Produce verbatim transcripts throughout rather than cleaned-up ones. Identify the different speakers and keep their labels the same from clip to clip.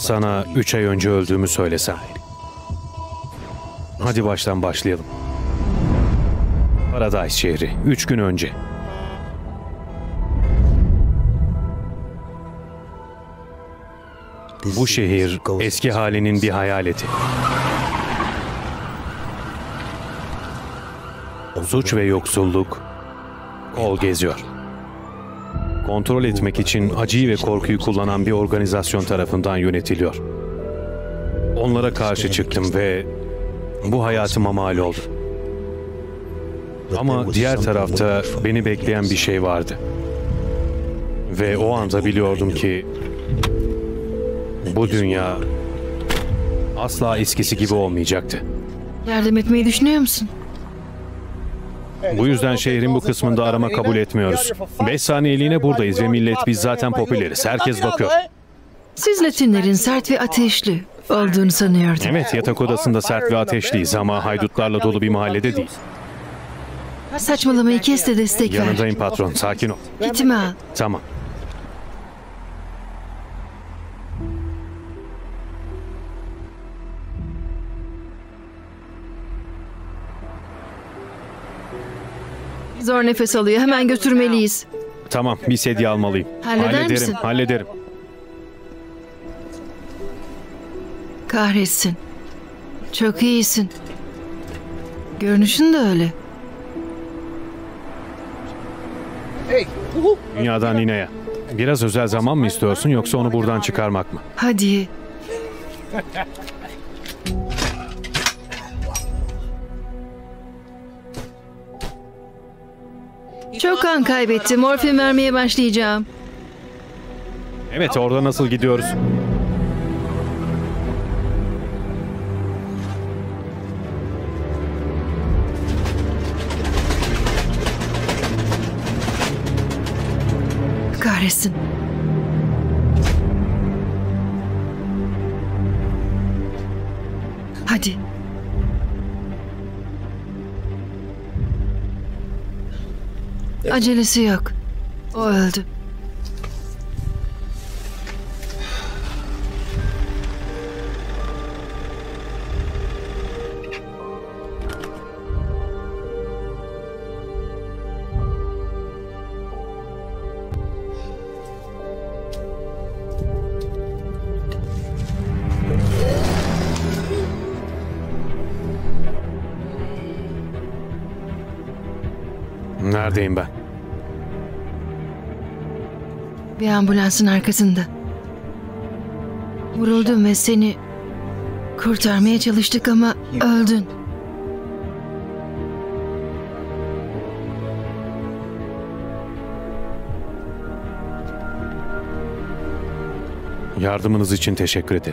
Speaker 1: Sana üç ay önce öldüğümü söylesem. Hadi baştan başlayalım. Paradise şehri. Üç gün önce. Bu şehir eski halinin bir hayaleti. Suç ve yoksulluk kol geziyor. Kontrol etmek için acıyı ve korkuyu kullanan bir organizasyon tarafından yönetiliyor. Onlara karşı çıktım ve bu hayatıma mal oldu. Ama diğer tarafta beni bekleyen bir şey vardı. Ve o anda biliyordum ki bu dünya asla eskisi gibi olmayacaktı.
Speaker 2: Yardım etmeyi düşünüyor musun?
Speaker 1: Bu yüzden şehrin bu kısmında arama kabul etmiyoruz. Beş saniyeliğine buradayız ve millet biz zaten popüleriz. Herkes bakıyor.
Speaker 2: Siz Latinlerin sert ve ateşli olduğunu sanıyordum.
Speaker 1: Evet, yatak odasında sert ve ateşliyiz ama haydutlarla dolu bir mahallede değil.
Speaker 2: Saçmalamayı kes de destek ver.
Speaker 1: Yanındayım patron, sakin ol.
Speaker 2: Kitimi al.
Speaker 1: Tamam.
Speaker 2: Zor nefes alıyor. Hemen götürmeliyiz.
Speaker 1: Tamam, bir sedye almalıyım.
Speaker 2: Halleder
Speaker 1: hallederim,
Speaker 2: misin?
Speaker 1: hallederim.
Speaker 2: Kahretsin. Çok iyisin. Görünüşün de öyle.
Speaker 1: Dünyadan Nine'ye. Biraz özel zaman mı istiyorsun yoksa onu buradan çıkarmak mı?
Speaker 2: Hadi. Çok kan kaybetti. Morfin vermeye başlayacağım.
Speaker 1: Evet, orada nasıl gidiyoruz?
Speaker 2: Kahretsin. Hadi. Acelesi yok. O öldü.
Speaker 1: Neredeyim ben?
Speaker 2: Bir ambulansın arkasında. Vuruldum ve seni kurtarmaya çalıştık ama öldün.
Speaker 1: Yardımınız için teşekkür ederim.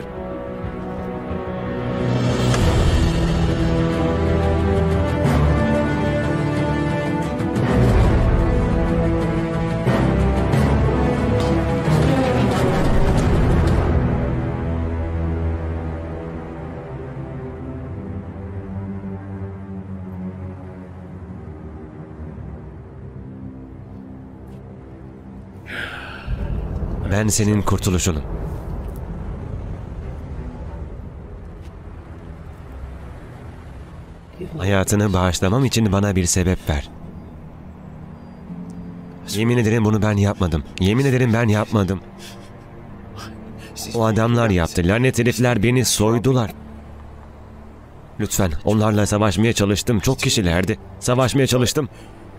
Speaker 3: Ben senin kurtuluşunum. Hayatını bağışlamam için bana bir sebep ver. Yemin ederim bunu ben yapmadım. Yemin ederim ben yapmadım. O adamlar yaptı. Lanet herifler beni soydular. Lütfen, onlarla savaşmaya çalıştım. Çok kişilerdi. Savaşmaya çalıştım.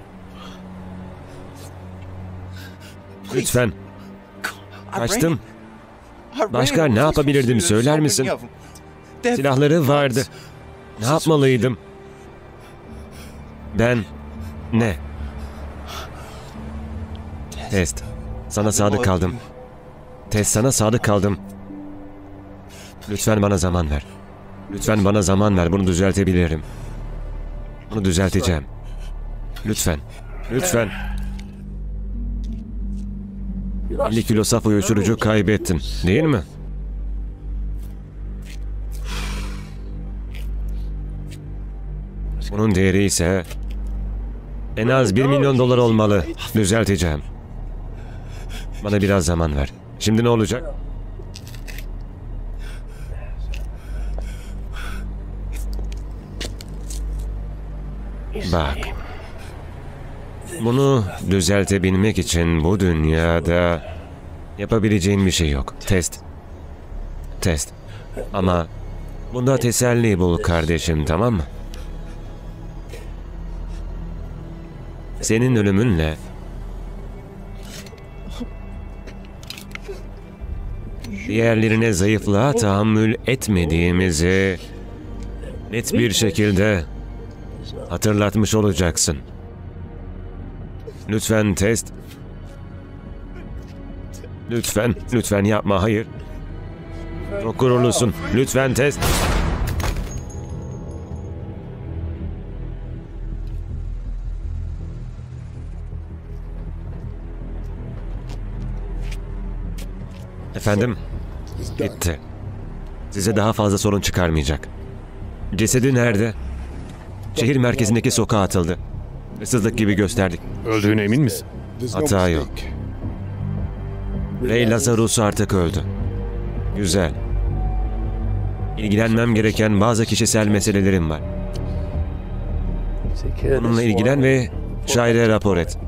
Speaker 3: Lütfen. Kaçtım. Başka ne yapabilirdim söyler misin? Silahları vardı. Ne yapmalıydım? Ben ne? Test. Sana sadık kaldım. Test, sana sadık kaldım. Lütfen bana zaman ver. Lütfen bana zaman ver. Bunu düzeltebilirim. Bunu düzelteceğim. Lütfen. Lütfen. elli kilo saf uyuşturucu kaybettin, değil mi? Bunun değeri ise en az bir milyon dolar olmalı. Düzelteceğim. Bana biraz zaman ver. Şimdi ne olacak? Bak. Bunu düzeltebilmek için bu dünyada yapabileceğin bir şey yok. Test. Test. Ama bunda teselli bul kardeşim, tamam mı? Senin ölümünle diğerlerine zayıflığa tahammül etmediğimizi net bir şekilde hatırlatmış olacaksın. Lütfen test. Lütfen, lütfen yapma, hayır. Çok gururlusun. Lütfen test. Efendim? Bitti. Size daha fazla sorun çıkarmayacak. Cesedi nerede? Şehir merkezindeki sokağa atıldı. Hırsızlık gibi gösterdik.
Speaker 1: Öldüğüne emin misin?
Speaker 3: Hata yok. Ray Lazarus artık öldü. Güzel. İlgilenmem gereken bazı kişisel meselelerim var. Onunla ilgilen ve şaire rapor et.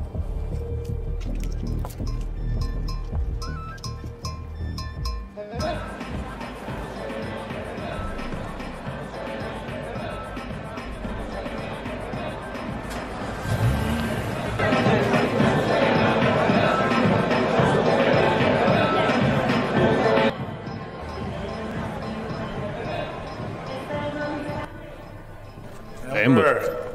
Speaker 1: Amber.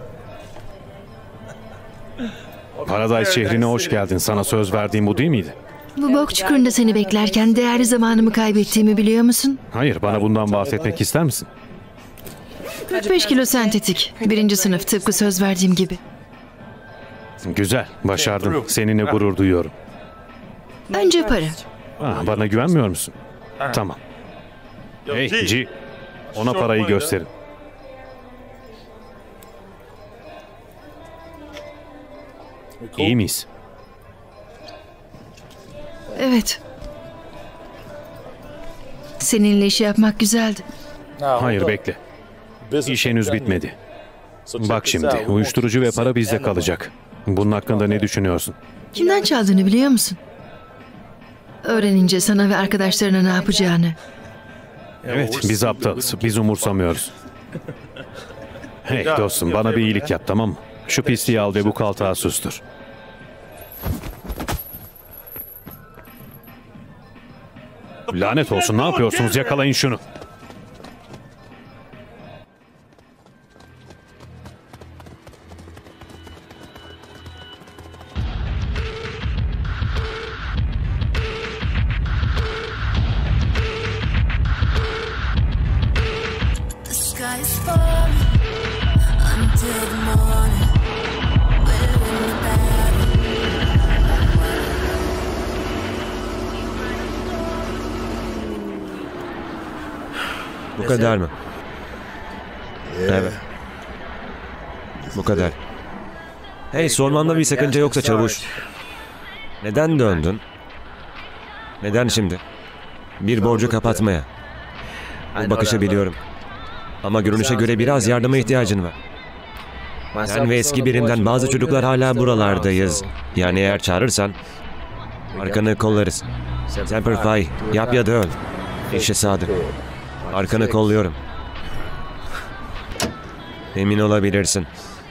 Speaker 1: Paradise şehrine hoş geldin. Sana söz verdiğim bu değil miydi?
Speaker 2: Bu bok çukurunda seni beklerken değerli zamanımı kaybettiğimi biliyor musun?
Speaker 1: Hayır, bana bundan bahsetmek ister misin?
Speaker 2: kırk beş kilo sentetik. Birinci sınıf, tıpkı söz verdiğim gibi.
Speaker 1: Güzel, başardın. Seninle gurur duyuyorum.
Speaker 2: Önce para.
Speaker 1: Ah, bana güvenmiyor musun? Tamam. Hey G, ona parayı gösterin. İyi miyiz?
Speaker 2: Evet. Seninle işi yapmak güzeldi.
Speaker 1: Hayır, bekle. İş henüz bitmedi. Bak şimdi, uyuşturucu ve para bizde kalacak. Bunun hakkında ne düşünüyorsun?
Speaker 2: Kimden çaldığını biliyor musun? Öğrenince sana ve arkadaşlarına ne yapacağını.
Speaker 1: Evet, biz aptalız. Biz umursamıyoruz. Hey dostum, bana bir iyilik yap, tamam mı? Şu pisliği al ve bu kaltağı sustur. Lanet olsun, ne yapıyorsunuz? Yakalayın şunu.
Speaker 4: The sky is falling until the morning. We're in the battle.
Speaker 3: Bu kadar mı? Evet. Bu kadar. Hey, sormamda bir sakınca yoksa çavuş. Neden döndün? Neden şimdi? Bir borcu kapatmaya. Bu bakışı biliyorum. Ama görünüşe göre biraz yardıma ihtiyacın var. Ben ve eski birimden bazı çocuklar hala buralardayız. Yani eğer çağırırsan arkanı kollarız. Semper Fi, yap ya da öl. İşe sadık. Arkanı kolluyorum. Emin olabilirsin.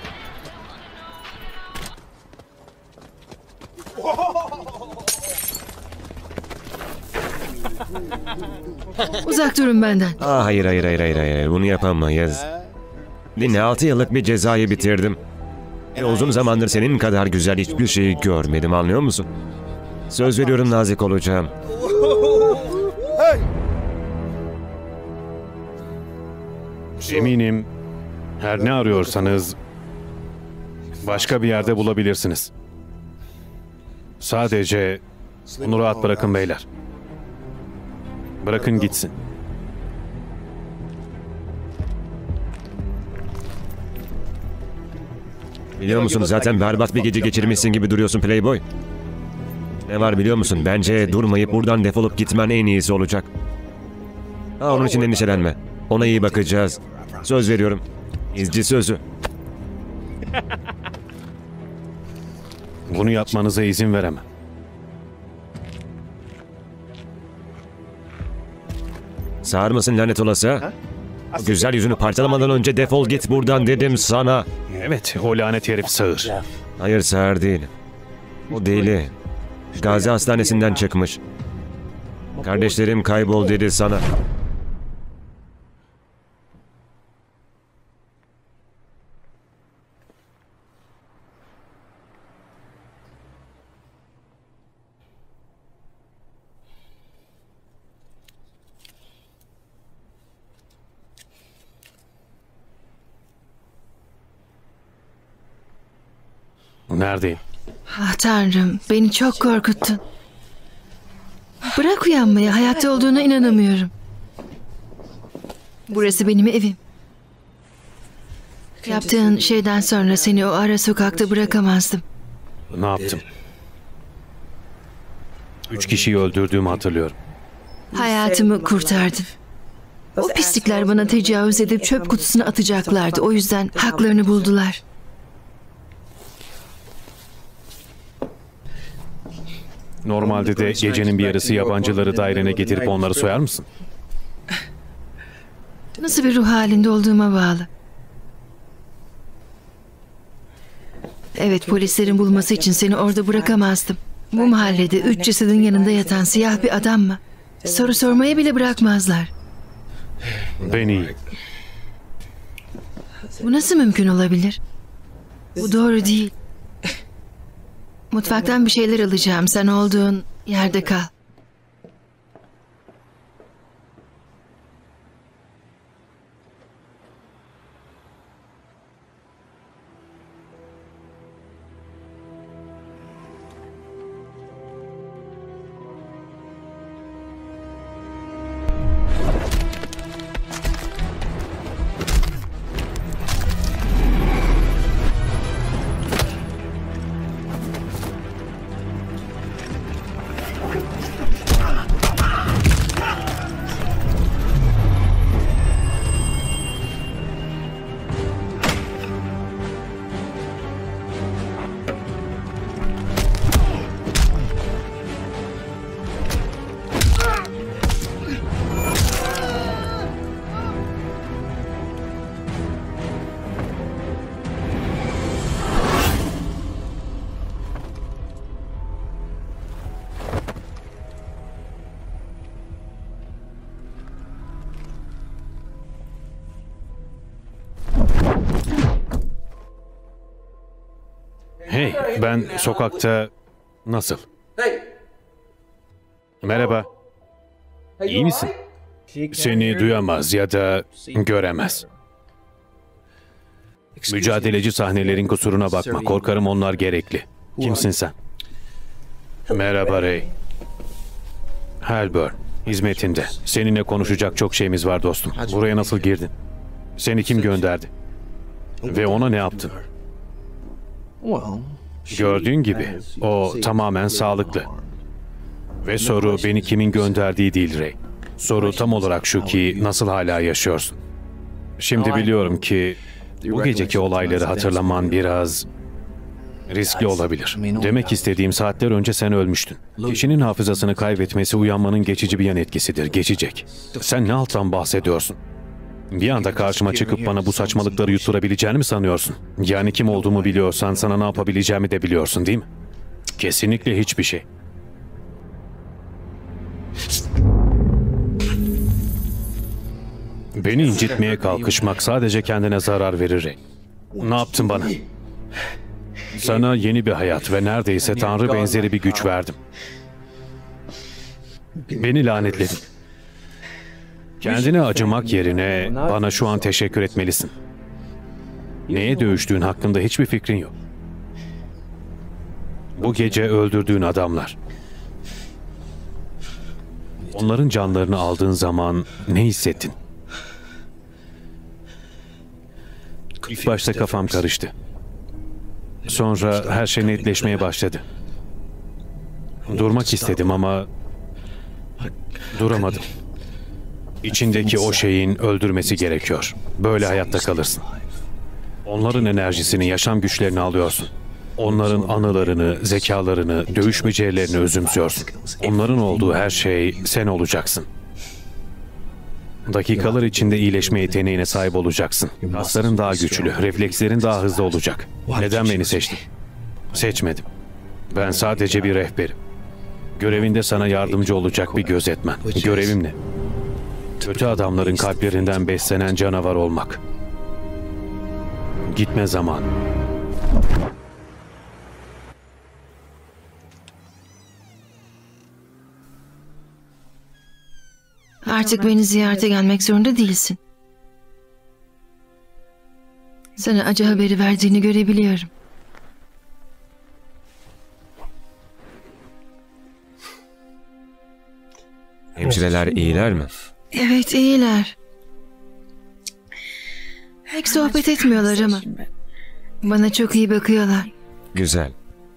Speaker 2: Uzak durun benden.
Speaker 3: Aa, hayır hayır hayır hayır hayır. Bunu yapamayız. Dinle, altı yıllık bir cezayı bitirdim. Ve uzun zamandır senin kadar güzel hiçbir şeyi görmedim, anlıyor musun? Söz veriyorum, nazik olacağım.
Speaker 1: Eminim her ne arıyorsanız başka bir yerde bulabilirsiniz. Sadece onu rahat bırakın beyler. Bırakın gitsin.
Speaker 3: Biliyor musun, zaten berbat bir gece geçirmişsin gibi duruyorsun Playboy. Ne var biliyor musun? Bence durmayıp buradan defolup gitmen en iyisi olacak. Ha, onun için endişelenme. Ona iyi bakacağız. Söz veriyorum. İzci sözü.
Speaker 1: Bunu yapmanıza izin veremem.
Speaker 3: Sağır mısın lanet olası? ha? O güzel yüzünü parçalamadan önce defol git buradan dedim sana.
Speaker 1: Evet, o lanet herif sağır.
Speaker 3: Hayır sağır değil. O deli. Gazi Hastanesi'nden çıkmış. Kardeşlerim kaybol dedi sana.
Speaker 1: Neredeyim?
Speaker 2: Ah Tanrım, beni çok korkuttun. Bırak uyanmayı, hayatta olduğuna inanamıyorum. Burası benim evim. Yaptığın şeyden sonra seni o ara sokakta bırakamazdım.
Speaker 1: Ne yaptım? Üç kişiyi öldürdüğümü hatırlıyorum.
Speaker 2: Hayatımı kurtardın. O pislikler bana tecavüz edip çöp kutusuna atacaklardı. O yüzden haklarını buldular.
Speaker 1: Normalde de gecenin bir yarısı yabancıları dairene getirip onları soyar mısın?
Speaker 2: Nasıl bir ruh halinde olduğuma bağlı. Evet, polislerin bulması için seni orada bırakamazdım. Bu mahallede üç cesedin yanında yatan siyah bir adam mı? Soru sormaya bile bırakmazlar.
Speaker 1: Ben iyiyim.
Speaker 2: Bu nasıl mümkün olabilir? Bu doğru değil. Mutfaktan bir şeyler alacağım. Sen olduğun yerde kal.
Speaker 1: Hey, ben sokakta... Nasıl? Merhaba. İyi misin? Seni duyamaz ya da göremez. Mücadeleci sahnelerin kusuruna bakma. Korkarım onlar gerekli. Kimsin sen? Merhaba Ray. Halburn, hizmetinde. Seninle konuşacak çok şeyimiz var dostum. Buraya nasıl girdin? Seni kim gönderdi? Ve ona ne yaptın? Gördüğün gibi o tamamen sağlıklı. Ve soru beni kimin gönderdiği değil Ray. Soru tam olarak şu ki nasıl hala yaşıyorsun? Şimdi biliyorum ki bu geceki olayları hatırlaman biraz riskli olabilir. Demek istediğim saatler önce sen ölmüştün. Kişinin hafızasını kaybetmesi uyanmanın geçici bir yan etkisidir. Geçecek. Sen ne alttan bahsediyorsun? Bir anda karşıma çıkıp bana bu saçmalıkları yutturabileceğini mi sanıyorsun? Yani kim olduğumu biliyorsan sana ne yapabileceğimi de biliyorsun değil mi? Kesinlikle hiçbir şey. Beni incitmeye kalkışmak sadece kendine zarar verir. Ne yaptın bana? Sana yeni bir hayat ve neredeyse Tanrı benzeri bir güç verdim. Beni lanetledin. Kendine acımak yerine bana şu an teşekkür etmelisin. Neye dövüştüğün hakkında hiçbir fikrin yok. Bu gece öldürdüğün adamlar. Onların canlarını aldığın zaman ne hissettin? İlk başta kafam karıştı. Sonra her şey netleşmeye başladı. Durmak istedim ama duramadım. İçindeki o şeyin öldürmesi gerekiyor. Böyle hayatta kalırsın. Onların enerjisini, yaşam güçlerini alıyorsun. Onların anılarını, zekalarını, dövüş becerilerini özümsüyorsun. Onların olduğu her şey sen olacaksın. Dakikalar içinde iyileşme yeteneğine sahip olacaksın. Kasların daha güçlü, reflekslerin daha hızlı olacak. Neden beni seçtin? Seçmedim. Ben sadece bir rehberim. Görevinde sana yardımcı olacak bir gözetmen. Görevim ne? Kötü adamların kalplerinden beslenen canavar olmak. Gitme zamanı.
Speaker 2: Artık beni ziyarete gelmek zorunda değilsin. Sana acı haberi verdiğini görebiliyorum.
Speaker 3: Hemşireler iyiler mi?
Speaker 2: Evet, iyiler. Pek sohbet etmiyorlar ama bana çok iyi bakıyorlar.
Speaker 3: Güzel.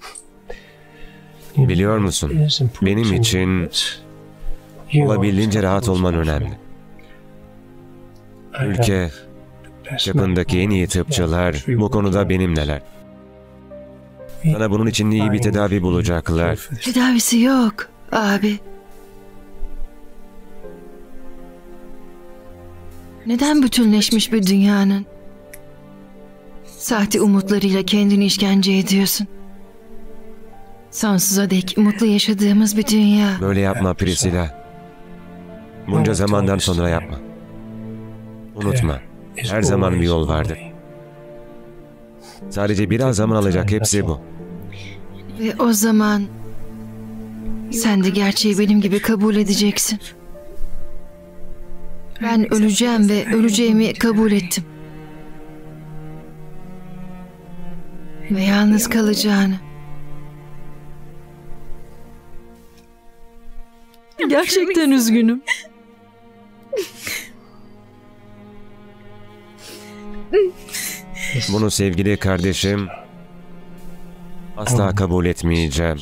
Speaker 3: Biliyor musun? Benim için olabildiğince rahat olman önemli. Ülke çapındaki en iyi tıpçılar bu konuda benimleler. Sana bunun için iyi bir tedavi bulacaklar.
Speaker 2: Tedavisi yok abi. Neden bütünleşmiş bir dünyanın sahte umutlarıyla kendini işkence ediyorsun? Sonsuza dek mutlu yaşadığımız bir dünya.
Speaker 3: Böyle yapma Priscilla. Bunca zamandan sonra yapma. Unutma, her zaman bir yol vardır. Sadece biraz zaman alacak, hepsi bu.
Speaker 2: Ve o zaman sen de gerçeği benim gibi kabul edeceksin. Ben öleceğim ve öleceğimi kabul ettim. Ve yalnız kalacağını. Gerçekten üzgünüm.
Speaker 3: Bunu sevgili kardeşim asla kabul etmeyeceğim.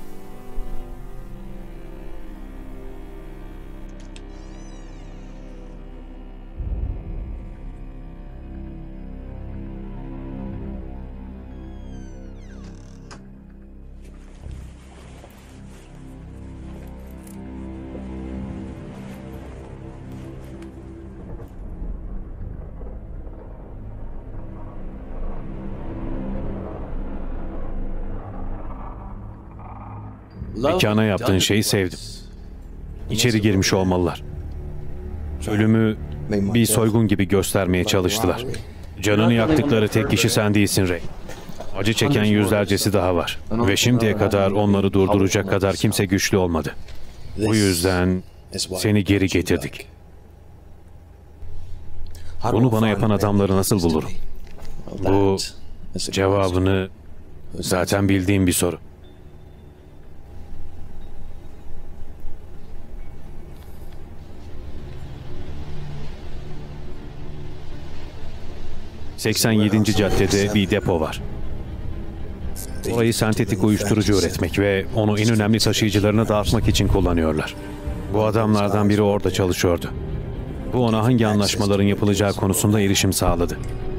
Speaker 1: Mekana yaptığın şeyi sevdim. İçeri girmiş olmalılar. Ölümü bir soygun gibi göstermeye çalıştılar. Canını yaktıkları tek kişi sen değilsin Ray. Acı çeken yüzlercesi daha var. Ve şimdiye kadar onları durduracak kadar kimse güçlü olmadı. Bu yüzden seni geri getirdik. Bunu bana yapan adamları nasıl bulurum? Bu cevabını zaten bildiğim bir soru. seksen yedinci caddede bir depo var. Orayı sentetik uyuşturucu üretmek ve onu en önemli taşıyıcılarına dağıtmak için kullanıyorlar. Bu adamlardan biri orada çalışıyordu. Bu ona hangi anlaşmaların yapılacağı konusunda erişim sağladı.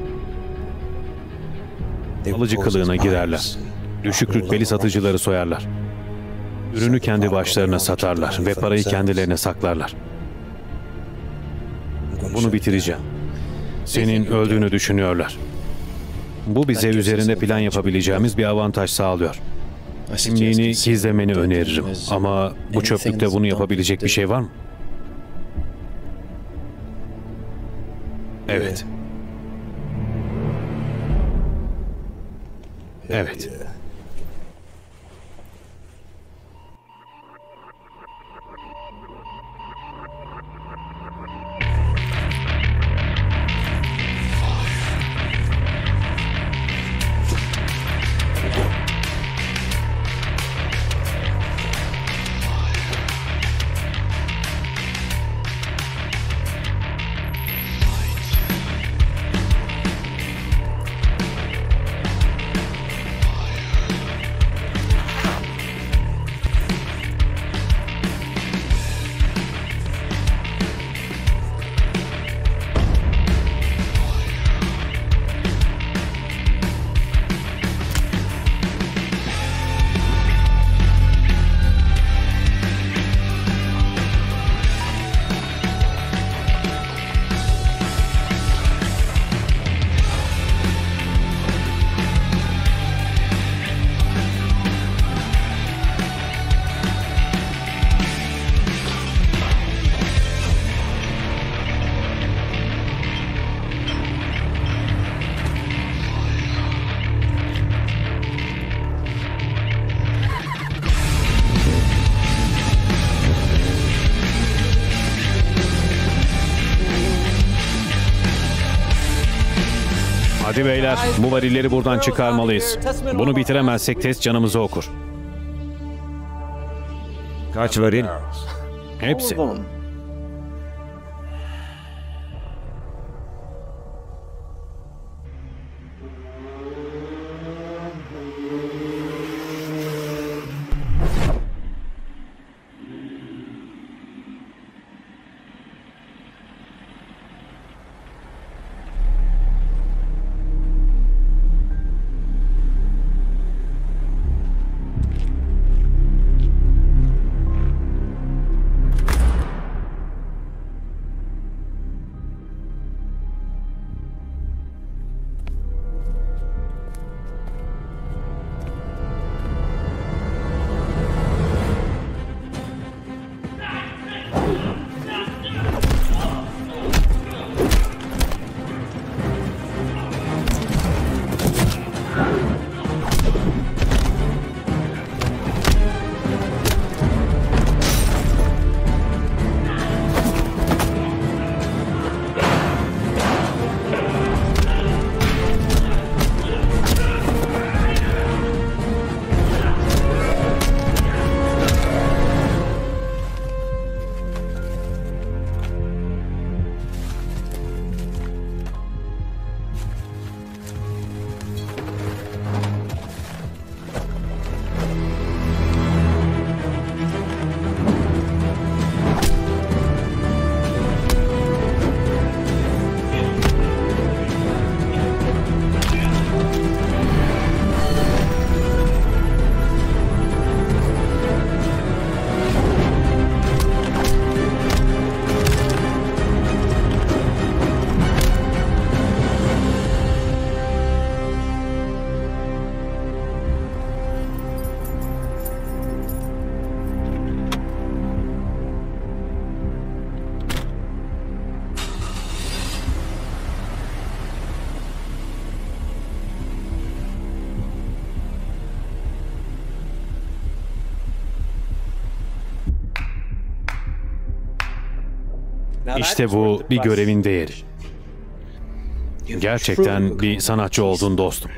Speaker 1: Alıcı kılığına girerler. Düşük rütbeli satıcıları soyarlar. Ürünü kendi başlarına satarlar ve parayı kendilerine saklarlar. Bunu bitireceğim. Senin öldüğünü düşünüyorlar. Bu bize üzerinde plan yapabileceğimiz bir avantaj sağlıyor. Kimliğini gizlemeni öneririm. Ama bu çöplükte bunu yapabilecek bir şey var mı? Evet. Evet. Hadi beyler, bu varilleri buradan çıkarmalıyız. Bunu bitiremezsek test canımızı okur.
Speaker 3: Kaç varil?
Speaker 1: Hepsi. İşte bu bir görevin değeri. Gerçekten bir sanatçı oldun dostum.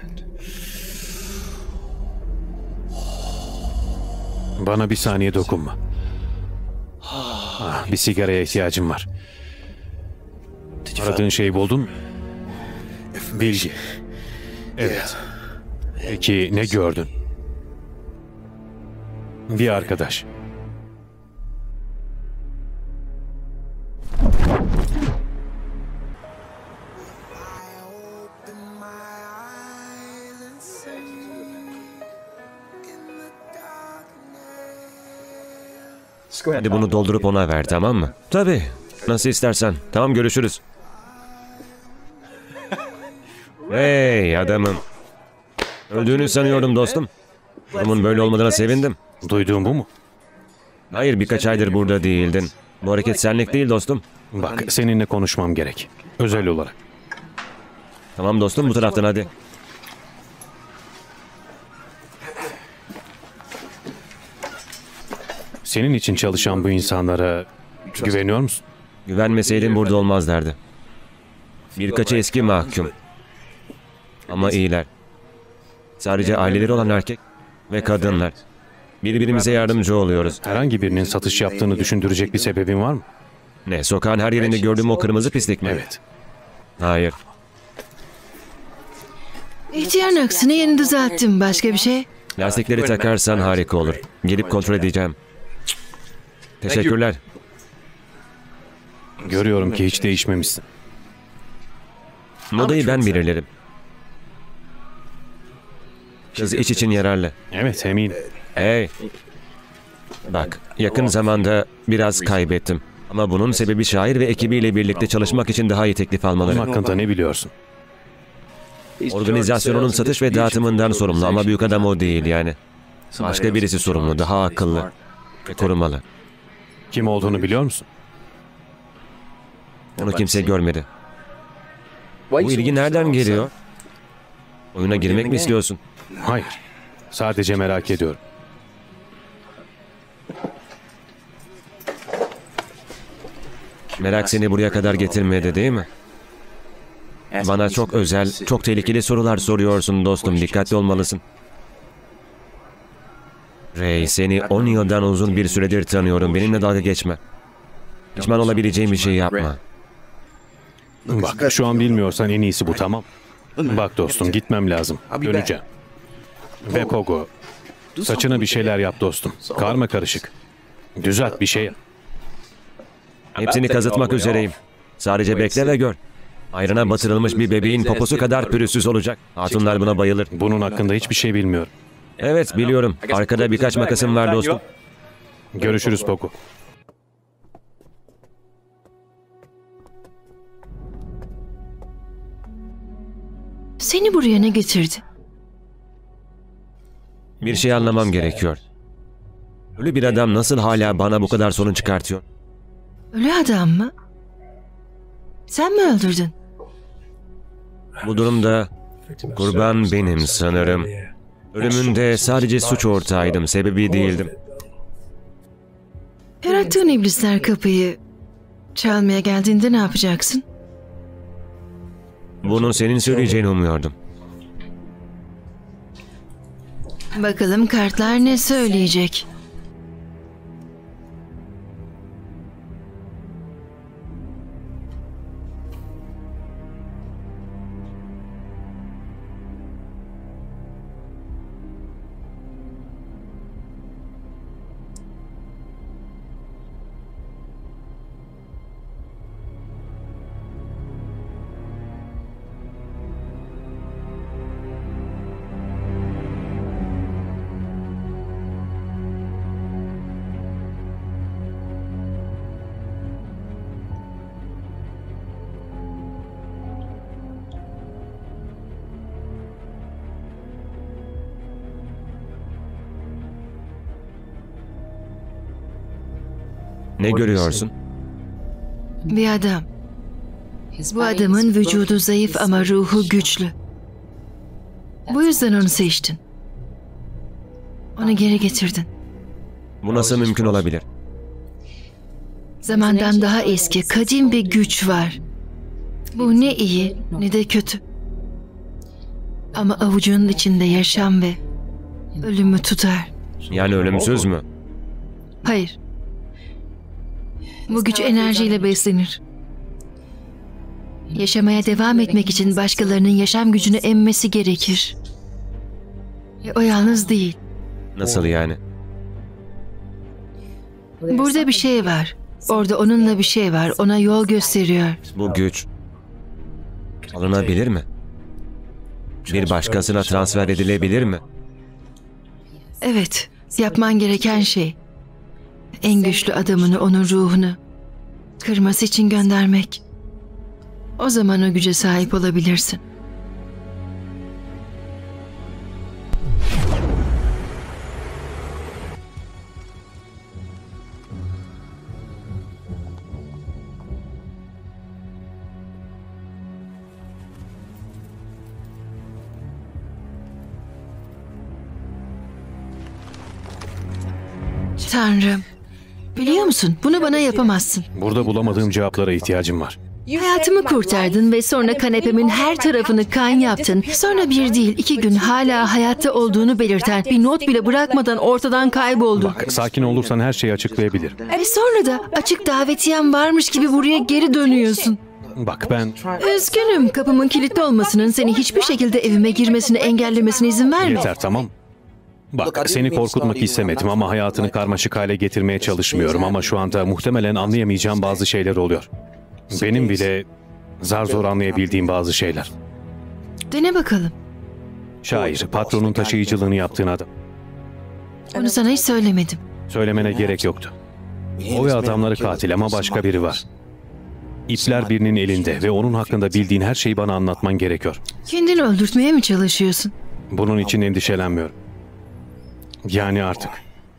Speaker 1: Bana bir saniye dokunma. Ah, bir sigaraya ihtiyacım var. Aradığın şeyi buldun mu? Bilgi. Evet. Peki ne gördün? Bir arkadaş.
Speaker 3: Hadi bunu doldurup ona ver, tamam mı? Tabii. Nasıl istersen. Tamam, görüşürüz. Hey adamım. Öldüğünü sanıyordum dostum. Durumun böyle olmadığına sevindim.
Speaker 1: Duyduğum bu mu?
Speaker 3: Hayır, birkaç aydır burada değildin. Bu hareket senlik değil dostum.
Speaker 1: Bak, seninle konuşmam gerek. Özel olarak.
Speaker 3: Tamam dostum, bu taraftan hadi.
Speaker 1: Senin için çalışan bu insanlara güveniyor musun?
Speaker 3: Güvenmeseydin burada olmazlardı. Birkaçı eski mahkum. Ama iyiler. Sadece aileleri olan erkek ve kadınlar. Birbirimize yardımcı oluyoruz.
Speaker 1: Herhangi birinin satış yaptığını düşündürecek bir sebebin var mı?
Speaker 3: Ne, sokağın her yerinde gördüğüm o kırmızı pislik mi?
Speaker 1: Evet.
Speaker 3: Hayır.
Speaker 2: İhtiyarın aksine yeni düzelttim. Başka bir şey?
Speaker 3: Lastikleri takarsan harika olur. Gelip kontrol edeceğim. Teşekkürler.
Speaker 1: Görüyorum ki hiç değişmemişsin.
Speaker 3: Modayı ben belirlerim. Kız iş için yararlı.
Speaker 1: Evet, eminim.
Speaker 3: Hey. Bak, yakın zamanda biraz kaybettim. Ama bunun sebebi şair ve ekibiyle birlikte çalışmak için daha iyi teklif
Speaker 1: Bunun
Speaker 3: almaları.
Speaker 1: hakkında ne biliyorsun?
Speaker 3: Organizasyonun satış ve dağıtımından sorumlu ama büyük adam o değil yani. Başka birisi sorumlu, daha akıllı ve korumalı.
Speaker 1: Kim olduğunu biliyor musun?
Speaker 3: Onu kimse görmedi. Bu ilgi nereden geliyor? Oyuna girmek mi istiyorsun?
Speaker 1: Hayır. Sadece merak ediyorum.
Speaker 3: Merak seni buraya kadar getirmedi değil mi? Bana çok özel, çok tehlikeli sorular soruyorsun dostum. Dikkatli olmalısın. Ray, seni on yıldan uzun bir süredir tanıyorum. Benimle dalga geçme. Pişman olabileceğim bir şey yapma.
Speaker 1: Bak, şu an bilmiyorsan en iyisi bu, tamam? Bak dostum, gitmem lazım. Döneceğim. Ve Pogo, saçına bir şeyler yap dostum. Karma karışık. Düzelt bir şey yap.
Speaker 3: Hepsini kazıtmak üzereyim. Sadece bekle ve gör. Ayrına batırılmış bir bebeğin poposu kadar pürüzsüz olacak. Hatunlar buna bayılır.
Speaker 1: Bunun hakkında hiçbir şey bilmiyorum.
Speaker 3: Evet, biliyorum. Arkada birkaç makasım var dostum.
Speaker 1: Görüşürüz Pogo.
Speaker 2: Seni buraya ne getirdi?
Speaker 3: Bir şey anlamam gerekiyor. Ölü bir adam nasıl hala bana bu kadar sorun çıkartıyor?
Speaker 2: Ölü adam mı? Sen mi öldürdün?
Speaker 3: Bu durumda kurban benim sanırım. Ölümünde sadece suç ortağıydım, sebebi değildim.
Speaker 2: Yarattığın iblisler kapıyı çalmaya geldiğinde ne yapacaksın?
Speaker 3: Bunu senin söyleyeceğini umuyordum.
Speaker 2: Bakalım kartlar ne söyleyecek?
Speaker 3: Ne görüyorsun?
Speaker 2: Bir adam. Bu adamın vücudu zayıf ama ruhu güçlü. Bu yüzden onu seçtin. Onu geri getirdin.
Speaker 3: Bu nasıl mümkün olabilir?
Speaker 2: Zamandan daha eski, kadim bir güç var. Bu ne iyi ne de kötü. Ama avucunun içinde yaşam ve ölümü tutar.
Speaker 3: Yani ölümsüz mü?
Speaker 2: Hayır. Bu güç enerjiyle beslenir. Yaşamaya devam etmek için başkalarının yaşam gücünü emmesi gerekir. Ve o yalnız değil.
Speaker 3: Nasıl yani?
Speaker 2: Burada bir şey var. Orada onunla bir şey var. Ona yol gösteriyor.
Speaker 3: Bu güç alınabilir mi? Bir başkasına transfer edilebilir mi?
Speaker 2: Evet, yapman gereken şey en güçlü adamını, onun ruhunu kırması için göndermek. O zaman o güce sahip olabilirsin. Tanrım, biliyor musun? Bunu bana yapamazsın.
Speaker 1: Burada bulamadığım cevaplara ihtiyacım var.
Speaker 2: Hayatımı kurtardın ve sonra kanepemin her tarafını kan yaptın. Sonra bir değil, iki gün hala hayatta olduğunu belirten bir not bile bırakmadan ortadan kayboldun.
Speaker 1: Bak, sakin olursan her şeyi açıklayabilirim.
Speaker 2: Ve sonra da açık davetiyem varmış gibi buraya geri dönüyorsun.
Speaker 1: Bak ben...
Speaker 2: Üzgünüm, kapımın kilitli olmasının seni hiçbir şekilde evime girmesini engellemesine izin verme.
Speaker 1: Yeter, tamam. Bak, seni korkutmak istemedim ama hayatını karmaşık hale getirmeye çalışmıyorum ama şu anda muhtemelen anlayamayacağım bazı şeyler oluyor. Benim bile zar zor anlayabildiğim bazı şeyler.
Speaker 2: Dene bakalım.
Speaker 1: Şair, patronun taşıyıcılığını yaptığın adam.
Speaker 2: Onu sana hiç söylemedim.
Speaker 1: Söylemene gerek yoktu. O ve adamları katil ama başka biri var. İpler birinin elinde ve onun hakkında bildiğin her şeyi bana anlatman gerekiyor.
Speaker 2: Kendini öldürtmeye mi çalışıyorsun?
Speaker 1: Bunun için endişelenmiyorum. Yani artık.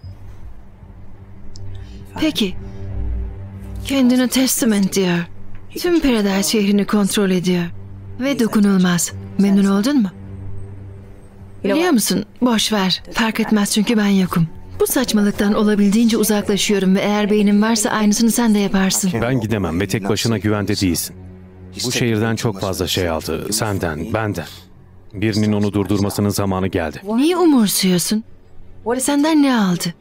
Speaker 2: Peki. Kendine Testament diyor. Tüm Paradise şehrini kontrol ediyor. Ve dokunulmaz. Memnun oldun mu? Biliyor musun? Boş ver. Fark etmez çünkü ben yokum. Bu saçmalıktan olabildiğince uzaklaşıyorum ve eğer beynin varsa aynısını sen de yaparsın.
Speaker 1: Ben gidemem ve tek başına güvende değilsin. Bu şehirden çok fazla şey aldı. Senden, benden. Birinin onu durdurmasının zamanı geldi.
Speaker 2: Niye umursuyorsun? Senden ne aldı?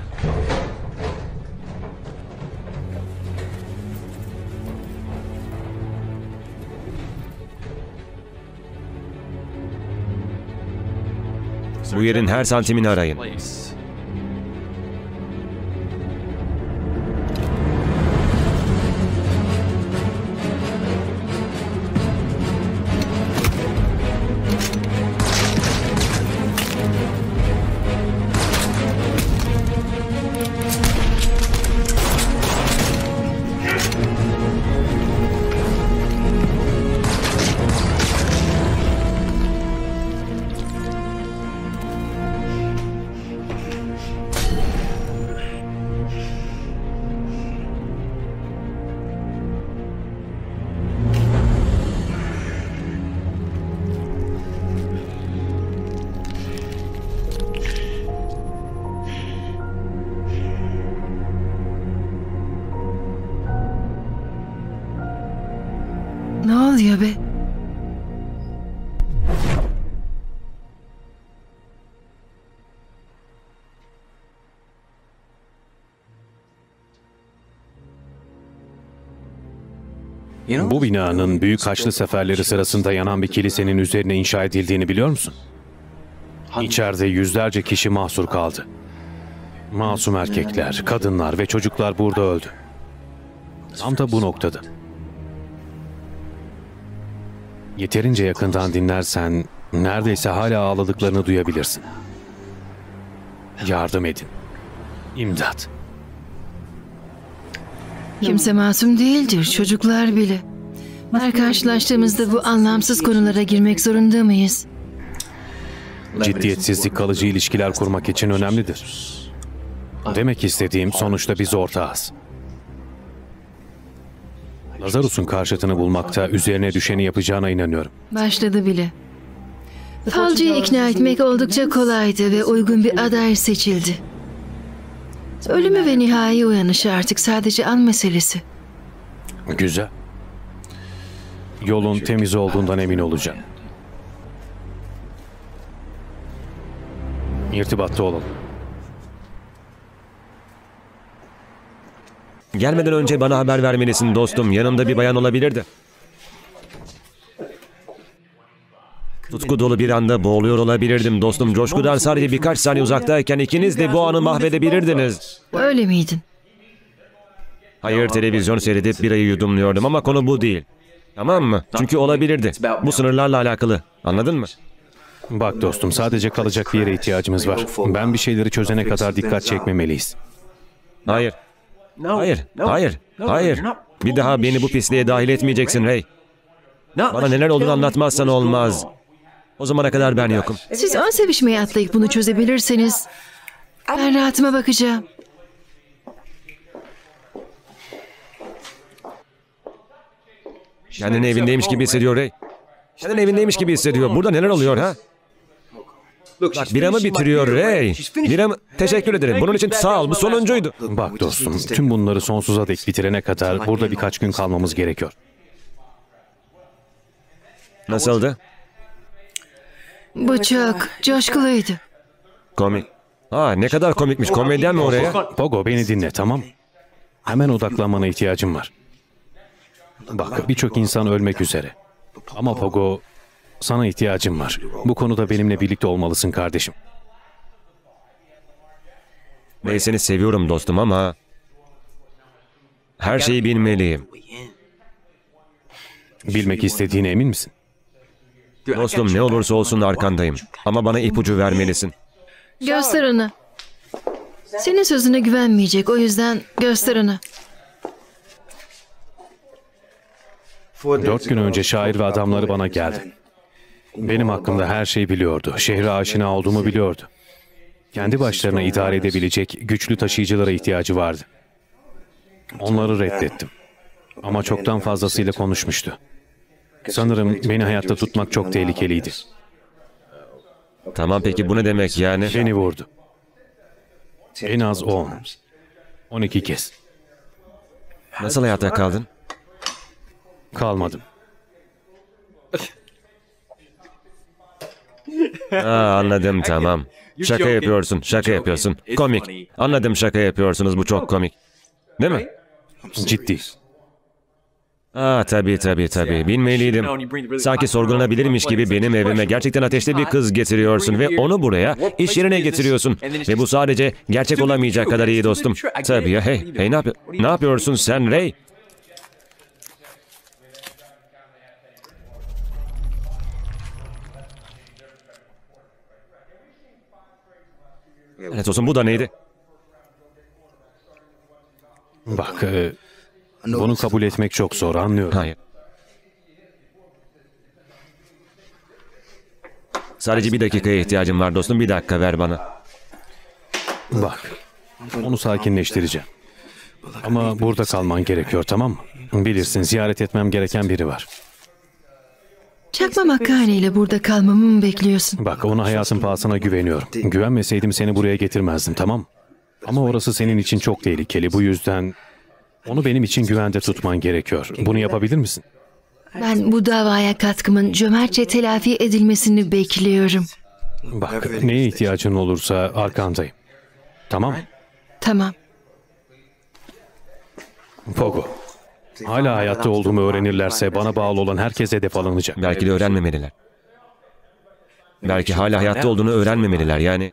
Speaker 3: Bu yerin her santimini arayın.
Speaker 2: Ne oluyor be?
Speaker 1: Bu binanın Büyük Haçlı Seferleri sırasında yanan bir kilisenin üzerine inşa edildiğini biliyor musun? İçeride yüzlerce kişi mahsur kaldı. Masum erkekler, kadınlar ve çocuklar burada öldü. Tam da bu noktada. Yeterince yakından dinlersen neredeyse hala ağladıklarını duyabilirsin. Yardım edin. İmdat.
Speaker 2: Kimse masum değildir, çocuklar bile. Her karşılaştığımızda bu anlamsız konulara girmek zorunda mıyız?
Speaker 1: Ciddiyetsizlik kalıcı ilişkiler kurmak için önemlidir. Demek istediğim sonuçta biz ortağız. Lazarus'un karşıtını bulmakta üzerine düşeni yapacağına inanıyorum.
Speaker 2: Başladı bile. Falcı'yı ikna etmek oldukça kolaydı ve uygun bir aday seçildi. Ölümü ve nihai uyanışı artık sadece an meselesi.
Speaker 1: Güzel. Yolun temiz olduğundan emin olacağım. İrtibatta olalım.
Speaker 3: Gelmeden önce bana haber vermelisin dostum. Yanımda bir bayan olabilirdi. Tutku dolu bir anda boğuluyor olabilirdim dostum. Coşkudan sadece birkaç saniye uzaktayken ikiniz de bu anı mahvedebilirdiniz.
Speaker 2: Öyle miydin?
Speaker 3: Hayır, televizyon seyredip birayı yudumluyordum ama konu bu değil. Tamam mı? Çünkü olabilirdi. Bu sınırlarla alakalı. Anladın mı?
Speaker 1: Bak dostum, sadece kalacak bir yere ihtiyacımız var. Ben bir şeyleri çözene kadar dikkat çekmemeliyiz.
Speaker 3: Hayır. Hayır. Hayır. Hayır. Bir daha beni bu pisliğe dahil etmeyeceksin Ray. Bana neler olduğunu anlatmazsan olmaz. O zamana kadar ben yokum.
Speaker 2: Siz ön sevişmeye atlayıp bunu çözebilirseniz ben rahatıma bakacağım.
Speaker 3: Kendini evindeymiş gibi hissediyor Ray. Kendini evindeymiş gibi hissediyor. Burada neler oluyor ha? Bak, biramı bitiriyor Ray. Biramı... Teşekkür ederim. Bunun için sağ ol. Bu sonuncuydu.
Speaker 1: Bak dostum, tüm bunları sonsuza dek bitirene kadar burada birkaç gün kalmamız gerekiyor.
Speaker 3: Nasıldı?
Speaker 2: Bu çok coşkuluydu.
Speaker 3: Komik. Ha, ne kadar komikmiş. Komedyen mi oraya?
Speaker 1: Pogo, beni dinle, tamam mı? Hemen odaklanmana ihtiyacım var. Bak, birçok insan ölmek üzere. Ama Pogo, sana ihtiyacım var. Bu konuda benimle birlikte olmalısın kardeşim.
Speaker 3: Ben seni seviyorum dostum ama... her şeyi bilmeliyim.
Speaker 1: Bilmek istediğine emin misin?
Speaker 3: Dostum, ne olursa olsun arkandayım. Ama bana ipucu vermelisin.
Speaker 2: Göster ona. Senin sözüne güvenmeyecek, o yüzden göster ona.
Speaker 1: Dört gün önce şair ve adamları bana geldi. Benim hakkımda her şeyi biliyordu. Şehre aşina olduğumu biliyordu. Kendi başlarına idare edebilecek güçlü taşıyıcılara ihtiyacı vardı. Onları reddettim. Ama çoktan fazlasıyla konuşmuştu. Sanırım beni hayatta tutmak çok tehlikeliydi.
Speaker 3: Tamam, peki bu ne demek yani?
Speaker 1: Beni vurdu. En az on. On iki kez.
Speaker 3: Nasıl hayatta kaldın?
Speaker 1: Kalmadım.
Speaker 3: Aa, anladım, tamam. Şaka yapıyorsun, şaka yapıyorsun. Komik. Anladım, şaka yapıyorsunuz, bu çok komik. Değil mi?
Speaker 1: Ciddi.
Speaker 3: Aa, tabii tabii tabii. Bilmeliydim. Sanki sorgulanabilirmiş gibi benim evime gerçekten ateşli bir kız getiriyorsun ve onu buraya iş yerine getiriyorsun. Ve bu sadece gerçek olamayacak kadar iyi dostum. Tabii ya, hey, hey ne, yapıyor? ne yapıyorsun sen Ray? Evet olsun, bu da neydi?
Speaker 1: Bak, e, bunu kabul etmek çok zor, anlıyorum.
Speaker 3: Hayır. Sadece bir dakikaya ihtiyacım var dostum. Bir dakika ver bana.
Speaker 1: Bak, onu sakinleştireceğim. Ama burada kalman gerekiyor, tamam mı? Bilirsin, ziyaret etmem gereken biri var.
Speaker 2: Çakma makarneyle burada kalmamı mı bekliyorsun?
Speaker 1: Bak, ona hayatın pahasına güveniyorum. Güvenmeseydim seni buraya getirmezdim, tamam mı? Ama orası senin için çok tehlikeli. Bu yüzden onu benim için güvende tutman gerekiyor. Bunu yapabilir misin?
Speaker 2: Ben bu davaya katkımın cömertçe telafi edilmesini bekliyorum.
Speaker 1: Bak, neye ihtiyacın olursa arkandayım. Tamam mı?
Speaker 2: Tamam.
Speaker 1: Pogo, hala hayatta olduğumu öğrenirlerse bana bağlı olan herkes hedef alınacak.
Speaker 3: Belki de öğrenmemeliler. Belki hala hayatta olduğunu öğrenmemeliler yani.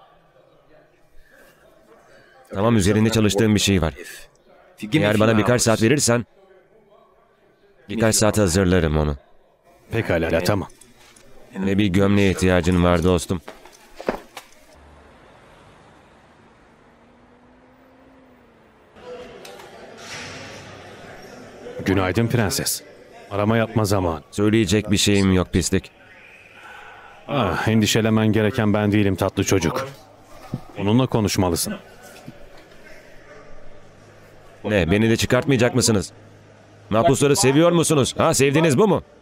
Speaker 3: Tamam, üzerinde çalıştığım bir şey var. Eğer bana birkaç saat verirsen, birkaç saat hazırlarım onu.
Speaker 1: Pekala, tamam.
Speaker 3: Ve bir gömleğe ihtiyacın var dostum.
Speaker 1: Günaydın prenses. Arama yapma zamanı.
Speaker 3: Söyleyecek bir şeyim yok pislik.
Speaker 1: Ah, endişelemen gereken ben değilim tatlı çocuk. Onunla konuşmalısın.
Speaker 3: Ne, beni de çıkartmayacak mısınız? Mahpusları seviyor musunuz? Ha, sevdiğiniz bu mu?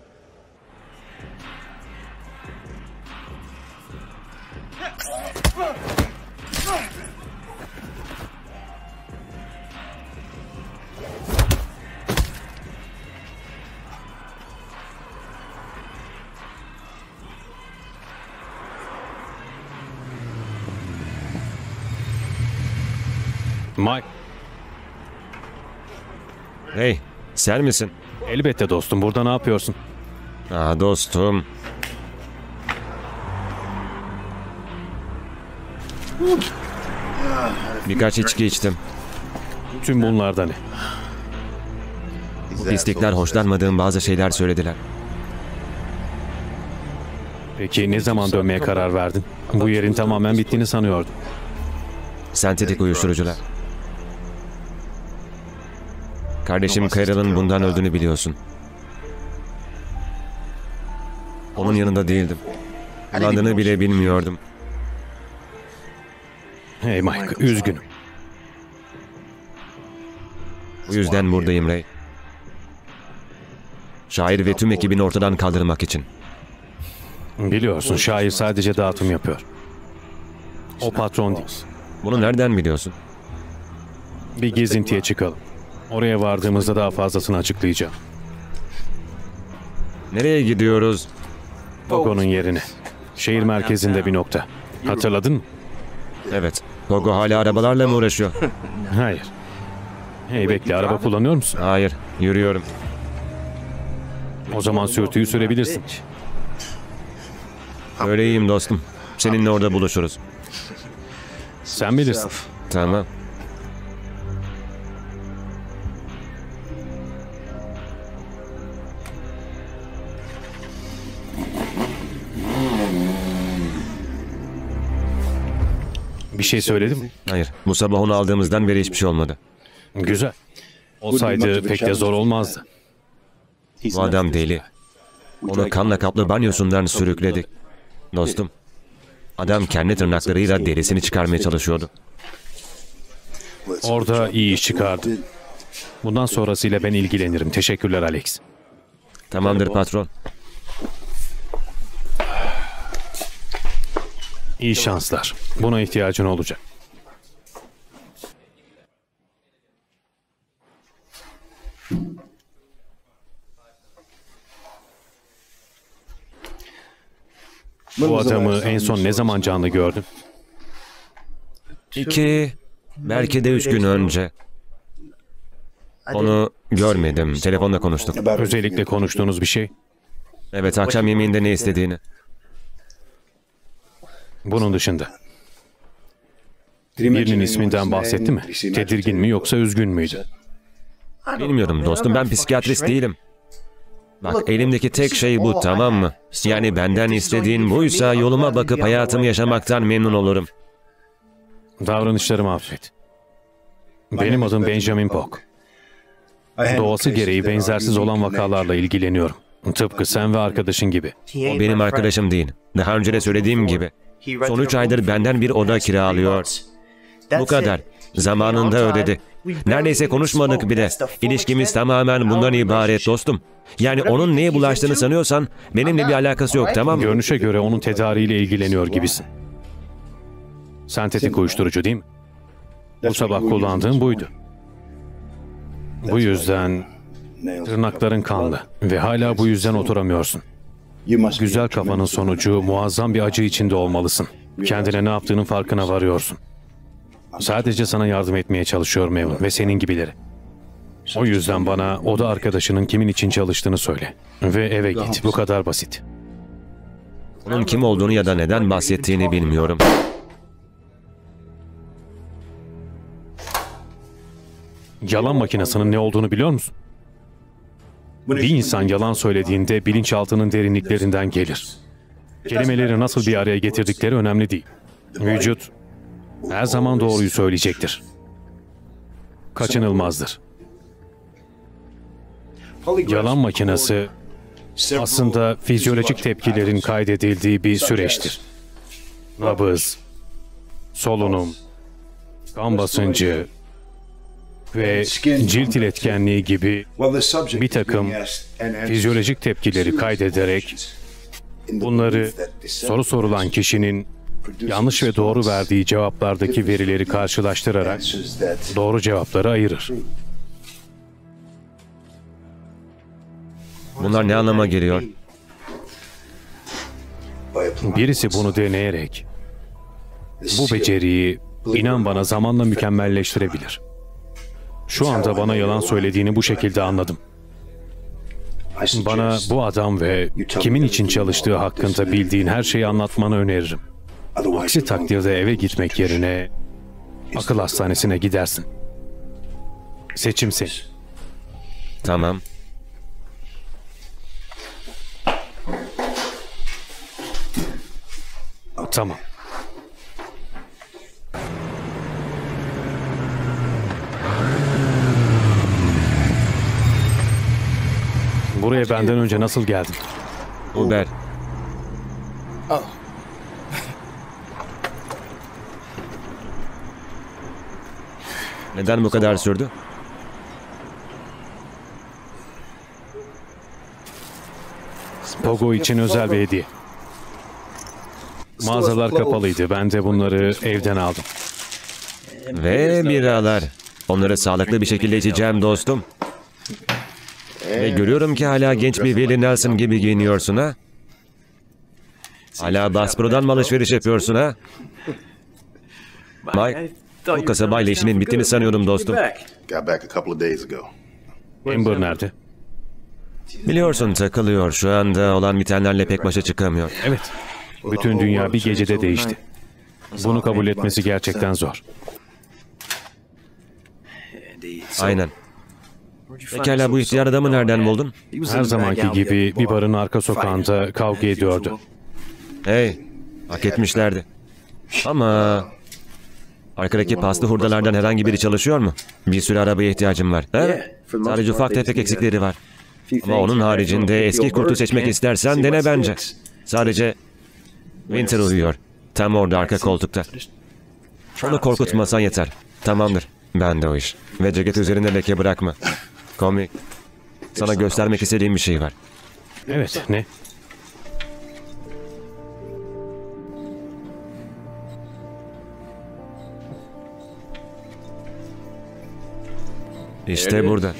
Speaker 1: Mike,
Speaker 3: Hey, sen misin?
Speaker 1: elbette dostum. Burada ne yapıyorsun?
Speaker 3: Aa, dostum. Birkaç içki içtim.
Speaker 1: Tüm bunlarda ne?
Speaker 3: Bu pislikler hoşlanmadığım bazı şeyler söylediler.
Speaker 1: Peki ne zaman dönmeye karar verdin? Bu yerin tamamen bittiğini sanıyordum.
Speaker 3: Sentetik uyuşturucular. Kardeşim Carol'ın bundan öldüğünü biliyorsun. Onun yanında değildim. Kullandığını bile bilmiyordum.
Speaker 1: Hey Mike, üzgünüm.
Speaker 3: Bu yüzden buradayım Ray. Şair ve tüm ekibini ortadan kaldırmak için.
Speaker 1: Biliyorsun, şair sadece dağıtım yapıyor. O patron değil.
Speaker 3: Bunu nereden biliyorsun?
Speaker 1: Bir gezintiye çıkalım. Oraya vardığımızda daha fazlasını açıklayacağım.
Speaker 3: Nereye gidiyoruz?
Speaker 1: Pogo'nun yerine. Şehir merkezinde bir nokta. Hatırladın mı?
Speaker 3: Evet. Pogo hala arabalarla mı uğraşıyor?
Speaker 1: Hayır. Hey bekle, araba kullanıyor musun?
Speaker 3: Hayır. Yürüyorum.
Speaker 1: O zaman sürtüyü sürebilirsin.
Speaker 3: Öyleyim dostum. Seninle orada buluşuruz.
Speaker 1: Sen bilirsin.
Speaker 3: Tamam.
Speaker 1: Bir şey söyledim mi?
Speaker 3: Hayır. Bu sabah onu aldığımızdan beri hiçbir şey olmadı.
Speaker 1: Güzel. Olsaydı pek de zor olmazdı.
Speaker 3: Bu adam deli. Onu kanla kaplı banyosundan sürükledik. Dostum. Adam kendi tırnaklarıyla derisini çıkarmaya çalışıyordu.
Speaker 1: Orada iyi iş çıkardı. Bundan sonrasıyla ben ilgilenirim. Teşekkürler Alex.
Speaker 3: Tamamdır patron.
Speaker 1: İyi şanslar. Buna ihtiyacın olacak. Bu adamı en son ne zaman canlı gördün?
Speaker 3: İki, belki de üç gün önce. Onu görmedim. Telefonla konuştuk.
Speaker 1: Özellikle konuştuğunuz bir şey.
Speaker 3: Evet, akşam yemeğinde ne istediğini.
Speaker 1: Bunun dışında. Birinin isminden bahsetti mi? Tedirgin mi yoksa üzgün müydü?
Speaker 3: Bilmiyorum dostum, ben psikiyatrist değilim. Bak, elimdeki tek şey bu, tamam mı? Yani benden istediğin buysa yoluma bakıp hayatımı yaşamaktan memnun olurum.
Speaker 1: Davranışlarımı affet. Benim adım Benjamin Pock. Doğası gereği benzersiz olan vakalarla ilgileniyorum. Tıpkı sen ve arkadaşın gibi.
Speaker 3: O benim arkadaşım değil. Daha önce de söylediğim gibi. Son üç aydır benden bir oda kiralıyor. Bu kadar. Zamanında ödedi. Neredeyse konuşmadık bile. İlişkimiz tamamen bundan ibaret dostum. Yani onun neye bulaştığını sanıyorsan benimle bir alakası yok, tamam mı?
Speaker 1: Görünüşe göre onun tedariğiyle ilgileniyor gibisin. Sentetik uyuşturucu değil mi? Bu sabah kullandığın buydu. Bu yüzden tırnakların kanlı ve hala bu yüzden oturamıyorsun. Güzel kafanın sonucu muazzam bir acı içinde olmalısın. Kendine ne yaptığının farkına varıyorsun. Sadece sana yardım etmeye çalışıyorum Evan ve senin gibileri. O yüzden bana oda arkadaşının kimin için çalıştığını söyle. Ve eve git. Bu kadar basit.
Speaker 3: Onun kim olduğunu ya da neden bahsettiğini bilmiyorum.
Speaker 1: Yalan makinesinin ne olduğunu biliyor musun? Bir insan yalan söylediğinde bilinçaltının derinliklerinden gelir. Kelimeleri nasıl bir araya getirdikleri önemli değil. Vücut her zaman doğruyu söyleyecektir. Kaçınılmazdır. Yalan makinesi aslında fizyolojik tepkilerin kaydedildiği bir süreçtir. Nabız, solunum, kan basıncı ve cilt iletkenliği gibi bir takım fizyolojik tepkileri kaydederek bunları soru sorulan kişinin yanlış ve doğru verdiği cevaplardaki verileri karşılaştırarak doğru cevapları ayırır.
Speaker 3: Bunlar ne anlama geliyor?
Speaker 1: Birisi bunu deneyerek bu beceriyi inan bana zamanla mükemmelleştirebilir. Şu anda bana yalan söylediğini bu şekilde anladım. Bana bu adam ve kimin için çalıştığı hakkında bildiğin her şeyi anlatmanı öneririm. Aksi takdirde eve gitmek yerine akıl hastanesine gidersin. Seçim senin.
Speaker 3: Tamam.
Speaker 1: Tamam. Buraya benden önce nasıl geldin?
Speaker 3: Uber. Neden bu kadar sürdü?
Speaker 1: Pogo için özel bir hediye. Mağazalar kapalıydı. Ben de bunları evden aldım.
Speaker 3: Ve biralar. Onları sağlıklı bir şekilde içeceğim dostum. Ve görüyorum ki hala genç bir Willie Nelson gibi giyiniyorsun ha? Hala Bass Pro'dan mı alışveriş yapıyorsun ha? Mike, bu kasabayla işinin bittiğini sanıyordum dostum.
Speaker 5: Got back a couple of days ago.
Speaker 1: Amber nerede?
Speaker 3: Biliyorsun takılıyor. Şu anda olan bitenlerle pek başa çıkamıyor.
Speaker 1: Evet. Bütün dünya bir gecede değişti. Bunu kabul etmesi gerçekten zor.
Speaker 3: Aynen. Pekala, bu ihtiyar adamı nereden buldun?
Speaker 1: Her zamanki gibi bir barın arka sokağında kavga ediyordu.
Speaker 3: Hey, hak etmişlerdi. Ama arkadaki paslı hurdalardan herhangi biri çalışıyor mu? Bir sürü arabaya ihtiyacım var. Evet, sadece ufak tefek eksikleri var. Ama onun haricinde eski kurtu seçmek istersen dene bence. Sadece Winter uyuyor. Tam orada arka koltukta. Onu korkutmasan yeter. Tamamdır. Ben de o iş. Ve ceket üzerinde leke bırakma. Komik. Sana göstermek istediğim bir şey var.
Speaker 1: Evet, ne?
Speaker 3: İşte burada.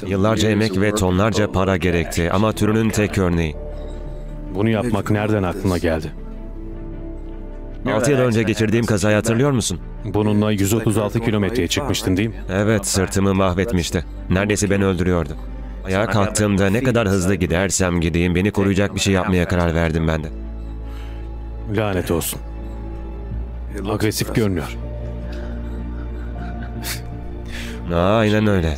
Speaker 3: Yıllarca emek ve tonlarca para gerekti ama türünün tek örneği.
Speaker 1: Bunu yapmak nereden aklına geldi?
Speaker 3: Altı yıl önce geçirdiğim kazayı hatırlıyor musun?
Speaker 1: Bununla yüz otuz altı kilometreye çıkmıştın değil mi?
Speaker 3: Evet, sırtımı mahvetmişti. Neredeyse beni öldürüyordu. Ayağa kalktığımda ne kadar hızlı gidersem gideyim beni koruyacak bir şey yapmaya karar verdim ben de.
Speaker 1: Lanet olsun. Agresif görünüyor.
Speaker 3: Aa, aynen öyle.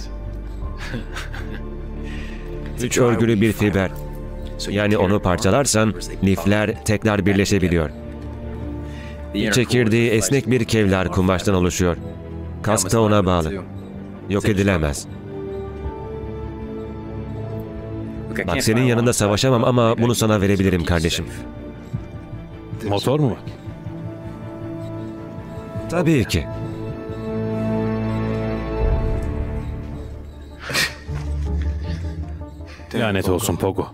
Speaker 3: Üç örgülü bir fiber. Yani onu parçalarsan lifler tekrar birleşebiliyor. Çekirdeği esnek bir kevlar kumaştan oluşuyor. Kask da ona bağlı. Yok edilemez. Bak, senin yanında savaşamam ama bunu sana verebilirim kardeşim.
Speaker 1: Motor mu var?
Speaker 3: Tabii ki.
Speaker 1: Lanet olsun Pogo.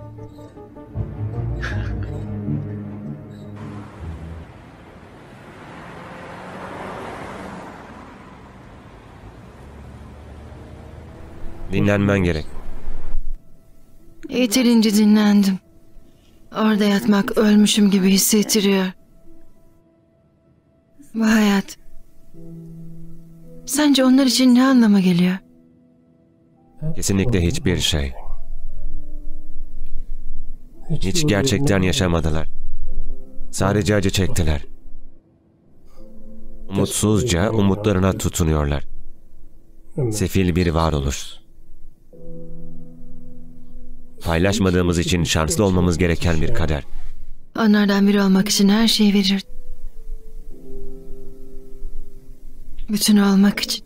Speaker 3: Dinlenmen gerek.
Speaker 2: Yeterince dinlendim. Orada yatmak ölmüşüm gibi hissettiriyor. Bu hayat. Sence onlar için ne anlama geliyor?
Speaker 3: Kesinlikle hiçbir şey. Hiç gerçekten yaşamadılar. Sadece acı çektiler. Umutsuzca umutlarına tutunuyorlar. Sefil bir varoluş. Paylaşmadığımız için şanslı olmamız gereken bir kader.
Speaker 2: Onlardan biri olmak için her şeyi verirdim. Bütün olmak için.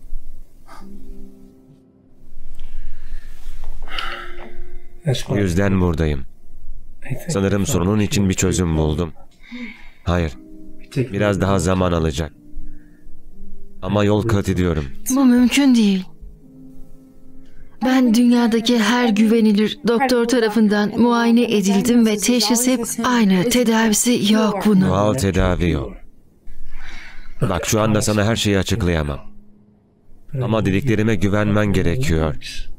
Speaker 3: O yüzden buradayım. Sanırım sorunun için bir çözüm buldum. Hayır, biraz daha zaman alacak. Ama yol kat ediyorum.
Speaker 2: Bu mümkün değil. Ben dünyadaki her güvenilir doktor tarafından muayene edildim ve teşhis hep aynı. Tedavisi yok bunun.
Speaker 3: Doğal tedavi yok. Bak, şu anda sana her şeyi açıklayamam. Ama dediklerime güvenmen gerekiyor.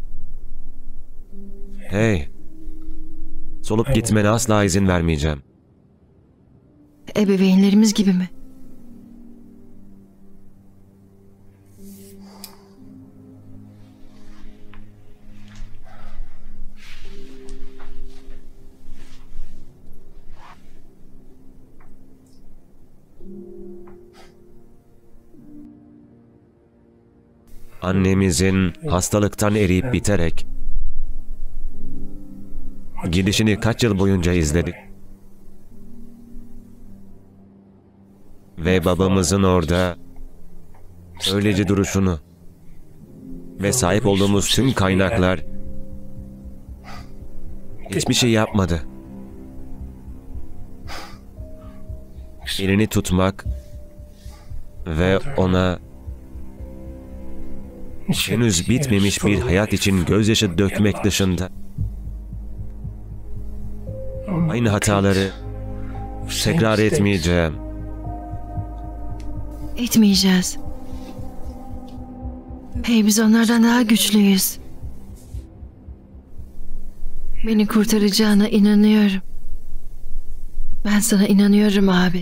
Speaker 3: Hey, solup gitmene asla izin vermeyeceğim.
Speaker 2: Ebeveynlerimiz gibi mi?
Speaker 3: Annemizin hastalıktan eriyip biterek gidişini kaç yıl boyunca izledik. Ve babamızın orada öylece duruşunu ve sahip olduğumuz tüm kaynaklar hiçbir şey yapmadı. Elini tutmak ve ona henüz bitmemiş bir hayat için gözyaşı dökmek dışında aynı hataları tekrar etmeyeceğim.
Speaker 2: Etmeyeceğiz. Hey, biz onlardan daha güçlüyüz. Beni kurtaracağına inanıyorum. Ben sana inanıyorum abi.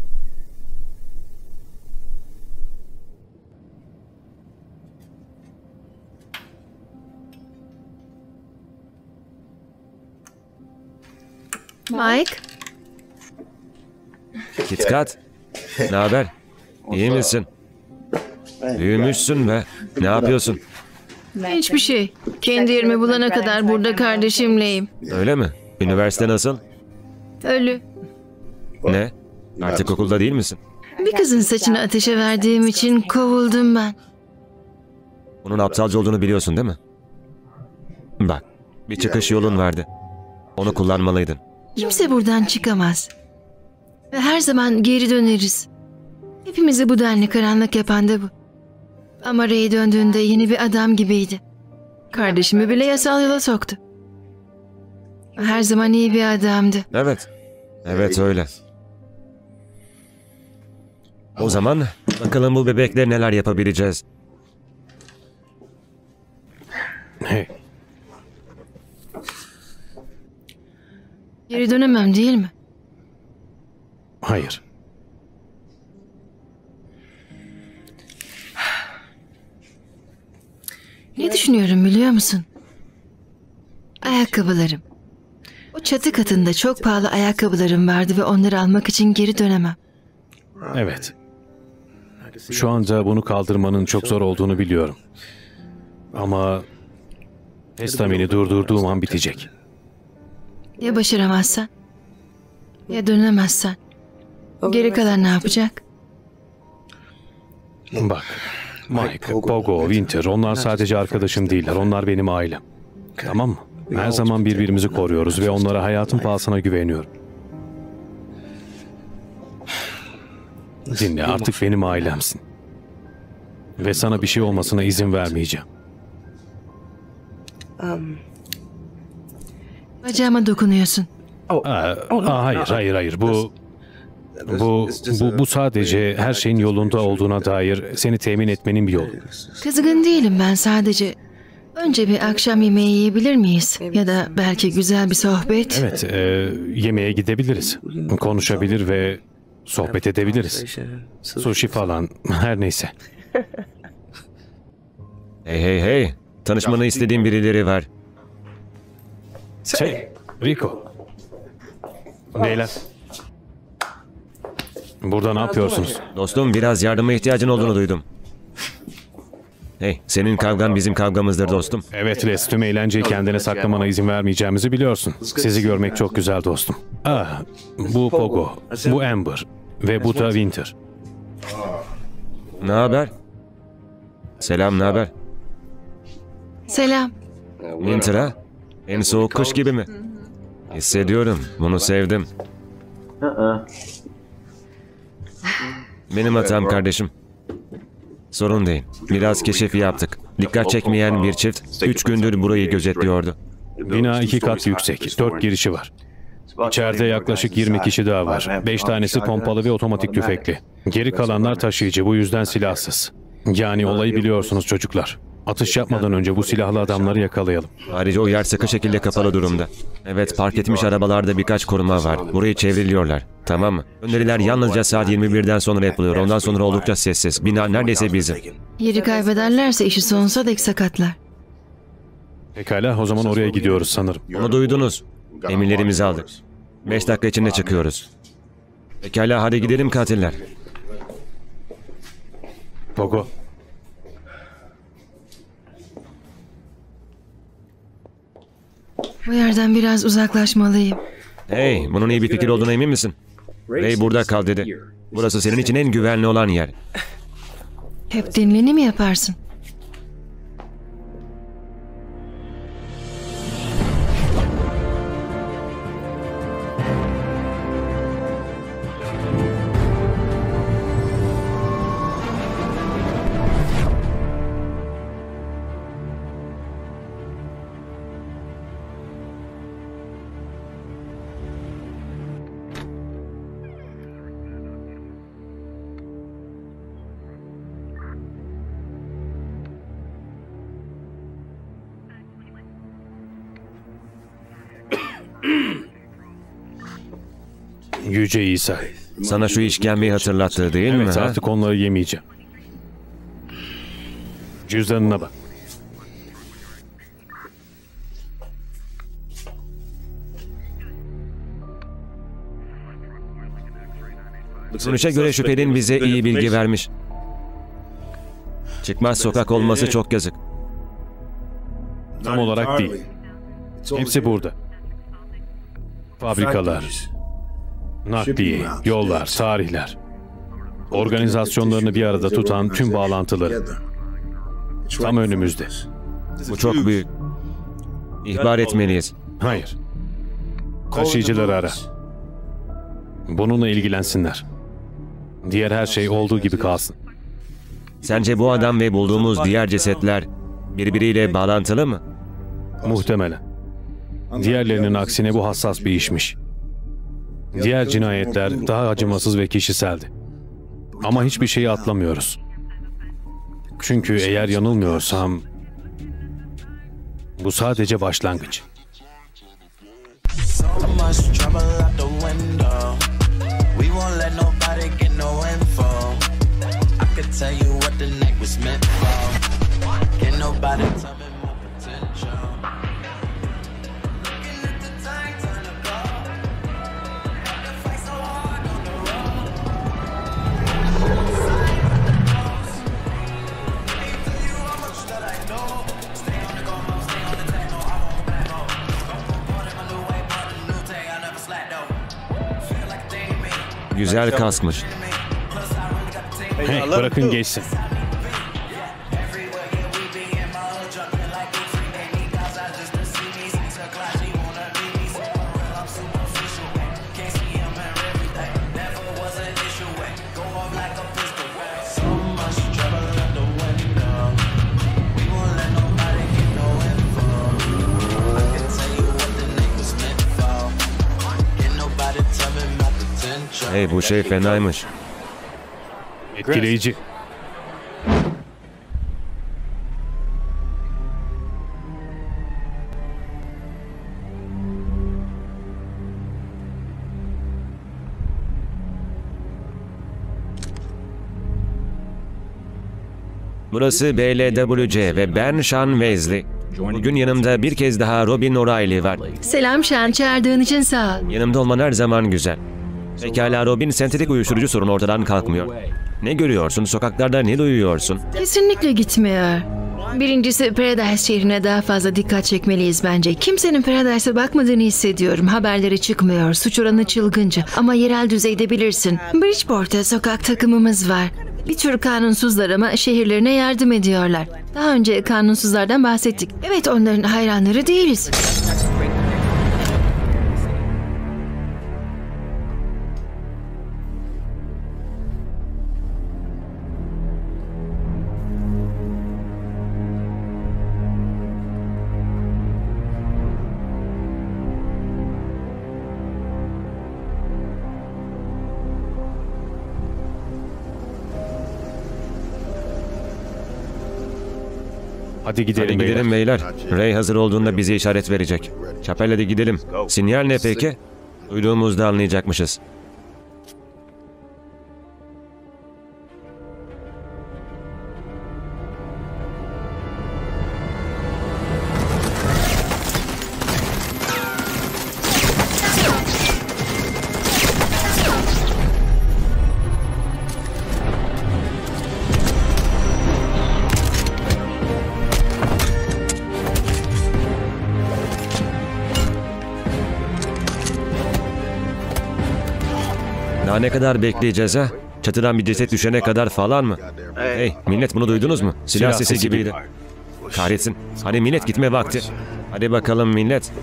Speaker 2: Mike,
Speaker 3: KitKat, ne haber? İyi misin? Büyümüşsün be. Ne yapıyorsun?
Speaker 2: hiçbir şey. Kendi yerimi bulana kadar burada kardeşimleyim.
Speaker 3: Öyle mi? Üniversite nasıl?
Speaker 2: Ölü.
Speaker 3: Ne? Artık okulda değil misin?
Speaker 2: Bir kızın saçını ateşe verdiğim için kovuldum ben.
Speaker 3: Bunun aptalca olduğunu biliyorsun değil mi? Bak, bir çıkış yolun vardı. Onu kullanmalıydın.
Speaker 2: Kimse buradan çıkamaz. Ve her zaman geri döneriz. Hepimizi bu denli karanlık yapan da bu. Ama Ray döndüğünde yeni bir adam gibiydi. Kardeşimi bile yasal yola soktu. Her zaman iyi bir adamdı.
Speaker 3: Evet. Evet öyle. O zaman bakalım bu bebekle neler yapabileceğiz.
Speaker 1: Hey,
Speaker 2: Geri dönemem değil mi?
Speaker 1: Hayır.
Speaker 2: Ne düşünüyorum biliyor musun? Ayakkabılarım. O çatı katında çok pahalı ayakkabılarım vardı ve onları almak için geri dönemem.
Speaker 1: Evet. Şu anda bunu kaldırmanın çok zor olduğunu biliyorum. Ama testamini durdurduğum an bitecek.
Speaker 2: Ya başaramazsan? Ya dönemezsen? Geri kalan ne yapacak?
Speaker 1: Bak, Mike, Pogo, Winter, onlar sadece arkadaşım değiller. Onlar benim ailem. Tamam mı? Her zaman birbirimizi koruyoruz ve onlara hayatın pahasına güveniyorum. Dinle, artık benim ailemsin. Ve sana bir şey olmasına izin vermeyeceğim.
Speaker 2: Bacağıma dokunuyorsun.
Speaker 1: Aa, aa, hayır, hayır, hayır. Bu, bu, bu, bu sadece her şeyin yolunda olduğuna dair seni temin etmenin bir yolu.
Speaker 2: Kızgın değilim ben sadece. Önce bir akşam yemeği yiyebilir miyiz? Ya da belki güzel bir sohbet.
Speaker 1: Evet, e, yemeğe gidebiliriz. Konuşabilir ve sohbet edebiliriz. Sushi falan, her neyse.
Speaker 3: Hey hey hey. Tanışmanı istediğim birileri var.
Speaker 1: Şey, Rico. Beyler. Burada ne yapıyorsunuz?
Speaker 3: Dostum, biraz yardıma ihtiyacın olduğunu duydum. Hey, senin kavgan bizim kavgamızdır dostum.
Speaker 1: Evet Les, tüm eğlenceyi kendine saklamana izin vermeyeceğimizi biliyorsun. Sizi görmek çok güzel dostum. Ah, bu Pogo, bu Amber ve bu da Winter.
Speaker 3: Ne haber? Selam, ne haber?
Speaker 2: Selam.
Speaker 3: Winter ha? En soğuk kış gibi mi? Hissediyorum, bunu sevdim. Benim hatam kardeşim. Sorun değil. Biraz keşif yaptık. Dikkat çekmeyen bir çift üç gündür burayı gözetliyordu.
Speaker 1: Bina iki kat yüksek, dört girişi var. İçeride yaklaşık yirmi kişi daha var. Beş tanesi pompalı ve otomatik tüfekli. Geri kalanlar taşıyıcı, bu yüzden silahsız. Yani olayı biliyorsunuz çocuklar. Atış yapmadan önce bu silahlı adamları yakalayalım.
Speaker 3: Ayrıca o yer sıkı şekilde kapalı durumda. Evet, park etmiş arabalarda birkaç koruma var. Burayı çevriliyorlar. Tamam mı? Öneriler yalnızca saat yirmi birden sonra yapılıyor. Ondan sonra oldukça sessiz. Bina neredeyse bizim.
Speaker 2: Yeri kaybederlerse işi sonsuza dek sakatlar.
Speaker 1: Pekala, o zaman oraya gidiyoruz sanırım.
Speaker 3: Onu duydunuz. Emirlerimizi aldık. Beş dakika içinde çıkıyoruz. Pekala, hadi gidelim katiller.
Speaker 1: Pogo.
Speaker 2: Bu yerden biraz uzaklaşmalıyım.
Speaker 3: Hey, bunun iyi bir fikir olduğuna emin misin? Ray burada kal dedi. Burası senin için en güvenli olan yer.
Speaker 2: Hep dinleni mi yaparsın?
Speaker 1: Yüce İsa.
Speaker 3: Sana şu işkembeyi hatırlattı değil mi?
Speaker 1: Evet,
Speaker 3: ha?
Speaker 1: artık onları yemeyeceğim. Cüzdanına bak.
Speaker 3: Sonuça göre şüphelin bize iyi bilgi vermiş. Çıkmaz sokak olması çok yazık.
Speaker 1: Tam olarak değil. Hepsi burada. Fabrikalar, nakliye, yollar, tarihler. Organizasyonlarını bir arada tutan tüm bağlantıları. Tam önümüzde.
Speaker 3: Bu çok büyük. İhbar etmeliyiz.
Speaker 1: Hayır. Taşıyıcıları ara. Bununla ilgilensinler. Diğer her şey olduğu gibi kalsın.
Speaker 3: Sence bu adam ve bulduğumuz diğer cesetler birbiriyle bağlantılı mı?
Speaker 1: Muhtemelen. Diğerlerinin aksine bu hassas bir işmiş. Diğer cinayetler daha acımasız ve kişiseldi. Ama hiçbir şeyi atlamıyoruz. Çünkü eğer yanılmıyorsam bu sadece başlangıç.
Speaker 6: So much trouble out the window. We won't let nobody get no info. I could tell you what the night was meant for. Can't nobody tell me my potential. Looking at the time, time to go. Had to fight so hard on the road. Side of the coast. Can't tell you how much that I know. Stay on the go, stay on the techno. I won't back up. Bought in my new way, bought a new tag. I never slack though. Feel like a day to me.
Speaker 3: Güzel kaskmış.
Speaker 1: Hey, bırakın geçsin.
Speaker 3: Hey, bu şey fenaymış.
Speaker 1: Etkileyici.
Speaker 3: Burası B L W C ve ben Sean Wesley. Bugün yanımda bir kez daha Robin O'Reilly var.
Speaker 2: Selam Sean, çağırdığın için sağ ol.
Speaker 3: Yanımda olman her zaman güzel. Pekala Robin, sentetik uyuşturucu sorunu ortadan kalkmıyor. Ne görüyorsun? Sokaklarda ne duyuyorsun?
Speaker 2: Kesinlikle gitmiyor. Birincisi Paradise şehrine daha fazla dikkat çekmeliyiz bence. Kimsenin Paradise'a bakmadığını hissediyorum. Haberleri çıkmıyor. Suç oranı çılgınca. Ama yerel düzeyde bilirsin. Bridgeport'ta sokak takımımız var. Bir tür kanunsuzlar ama şehirlerine yardım ediyorlar. Daha önce kanunsuzlardan bahsettik. Evet, onların hayranları değiliz.
Speaker 1: Hadi gidelim,
Speaker 3: Hadi gidelim beyler. Ray hazır olduğunda bize işaret verecek. Chapel, hadi gidelim. Sinyal ne peki? Duyduğumuzda anlayacakmışız. Daha ne kadar bekleyeceğiz ha? Çatıdan bir ceset düşene kadar falan mı? Hey millet, bunu duydunuz mu? Silah sesi gibiydi. Kahretsin. Hadi millet, gitme vakti. Hadi bakalım millet.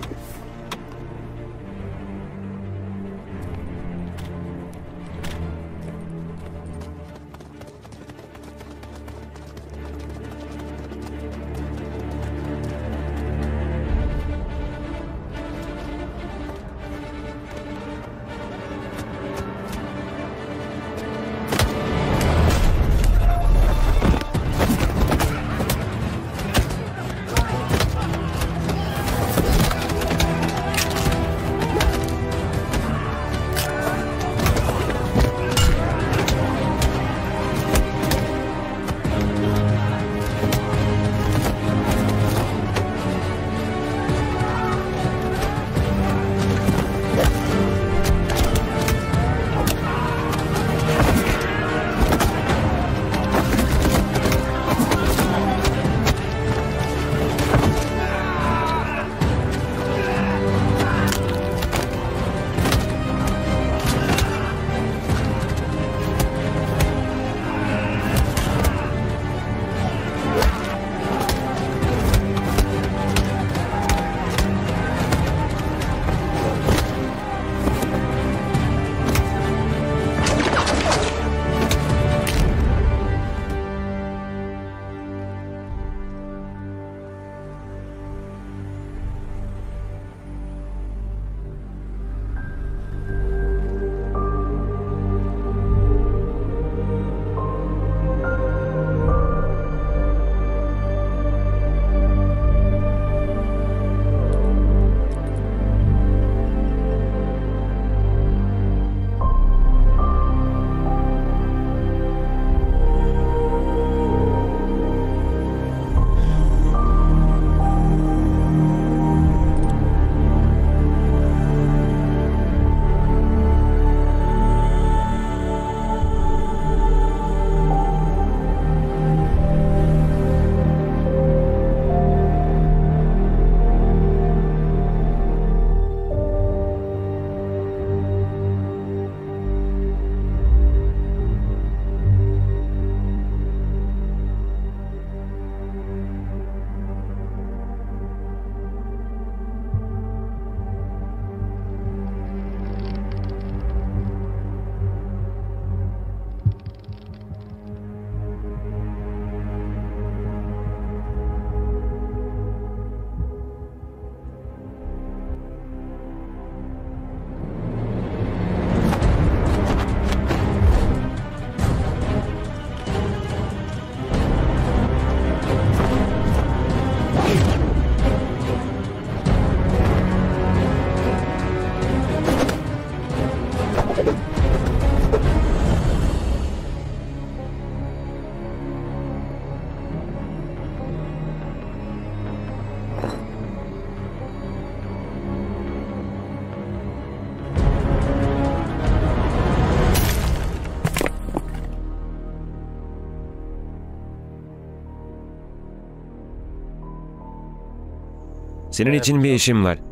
Speaker 3: Senin için bir işim var.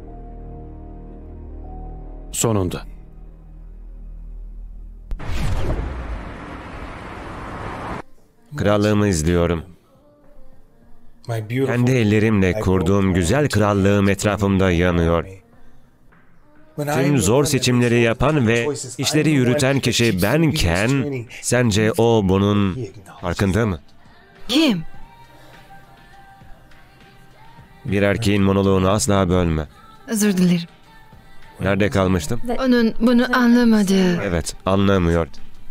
Speaker 1: Sonunda.
Speaker 3: Krallığımı izliyorum. Kendi ellerimle kurduğum güzel krallığım etrafımda yanıyor. Tüm zor seçimleri yapan ve işleri yürüten kişi benken, sence o bunun farkında mı?
Speaker 2: Kim?
Speaker 3: Bir erkeğin monoloğunu asla bölme.
Speaker 2: Özür dilerim.
Speaker 3: Nerede kalmıştım?
Speaker 2: Onun bunu anlamadığı.
Speaker 3: Evet, anlamıyor.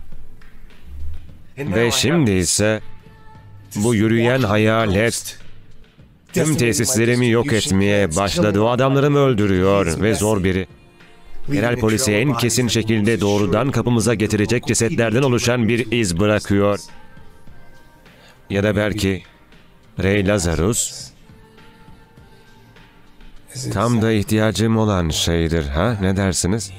Speaker 3: Ve şimdi ise bu yürüyen hayalet tüm tesislerimi yok etmeye başladı. O adamlarımı öldürüyor ve zor biri. Yerel polise en kesin şekilde doğrudan kapımıza getirecek cesetlerden oluşan bir iz bırakıyor. Ya da belki Rey Lazarus tam da ihtiyacım olan şeydir, ha? Ne dersiniz?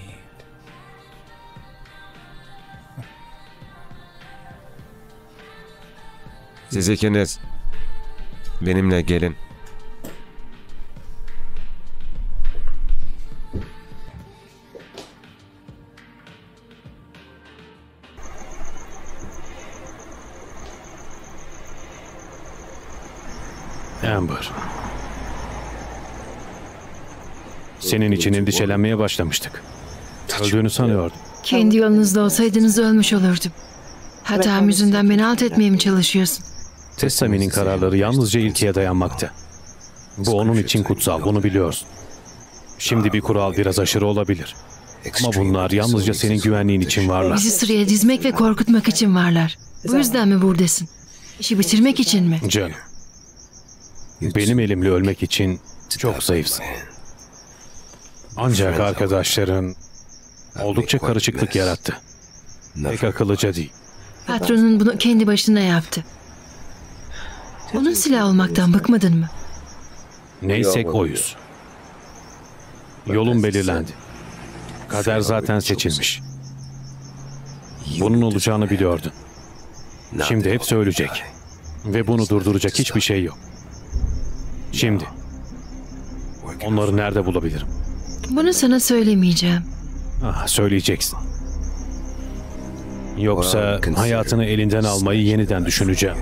Speaker 3: Siz ikiniz benimle gelin.
Speaker 1: Amber. Senin için endişelenmeye başlamıştık. Öldüğünü sanıyordum.
Speaker 2: Kendi yolunuzda olsaydınız ölmüş olurdum. Hatam yüzünden beni alt etmeye mi çalışıyorsun?
Speaker 1: Tessami'nin kararları yalnızca ilkeye dayanmakta. Bu onun için kutsal, bunu biliyorsun. Şimdi bir kural biraz aşırı olabilir. Ama bunlar yalnızca senin güvenliğin için varlar.
Speaker 2: Bizi sıraya dizmek ve korkutmak için varlar. Bu yüzden mi buradasın? İşi bitirmek için mi?
Speaker 1: Canım. Benim elimle ölmek için çok zayıfsın. Ancak arkadaşların oldukça karışıklık yarattı. Pek akıllıca değil.
Speaker 2: Patronun bunu kendi başına yaptı. Onun silah olmaktan bıkmadın mı?
Speaker 1: Neysek oyuz. Yolun belirlendi. Kader zaten seçilmiş. Bunun olacağını biliyordun. Şimdi hepsi ölecek. Ve bunu durduracak hiçbir şey yok. Şimdi onları nerede bulabilirim?
Speaker 2: Bunu sana söylemeyeceğim.
Speaker 1: Ah, söyleyeceksin. Yoksa hayatını elinden almayı yeniden düşüneceğim.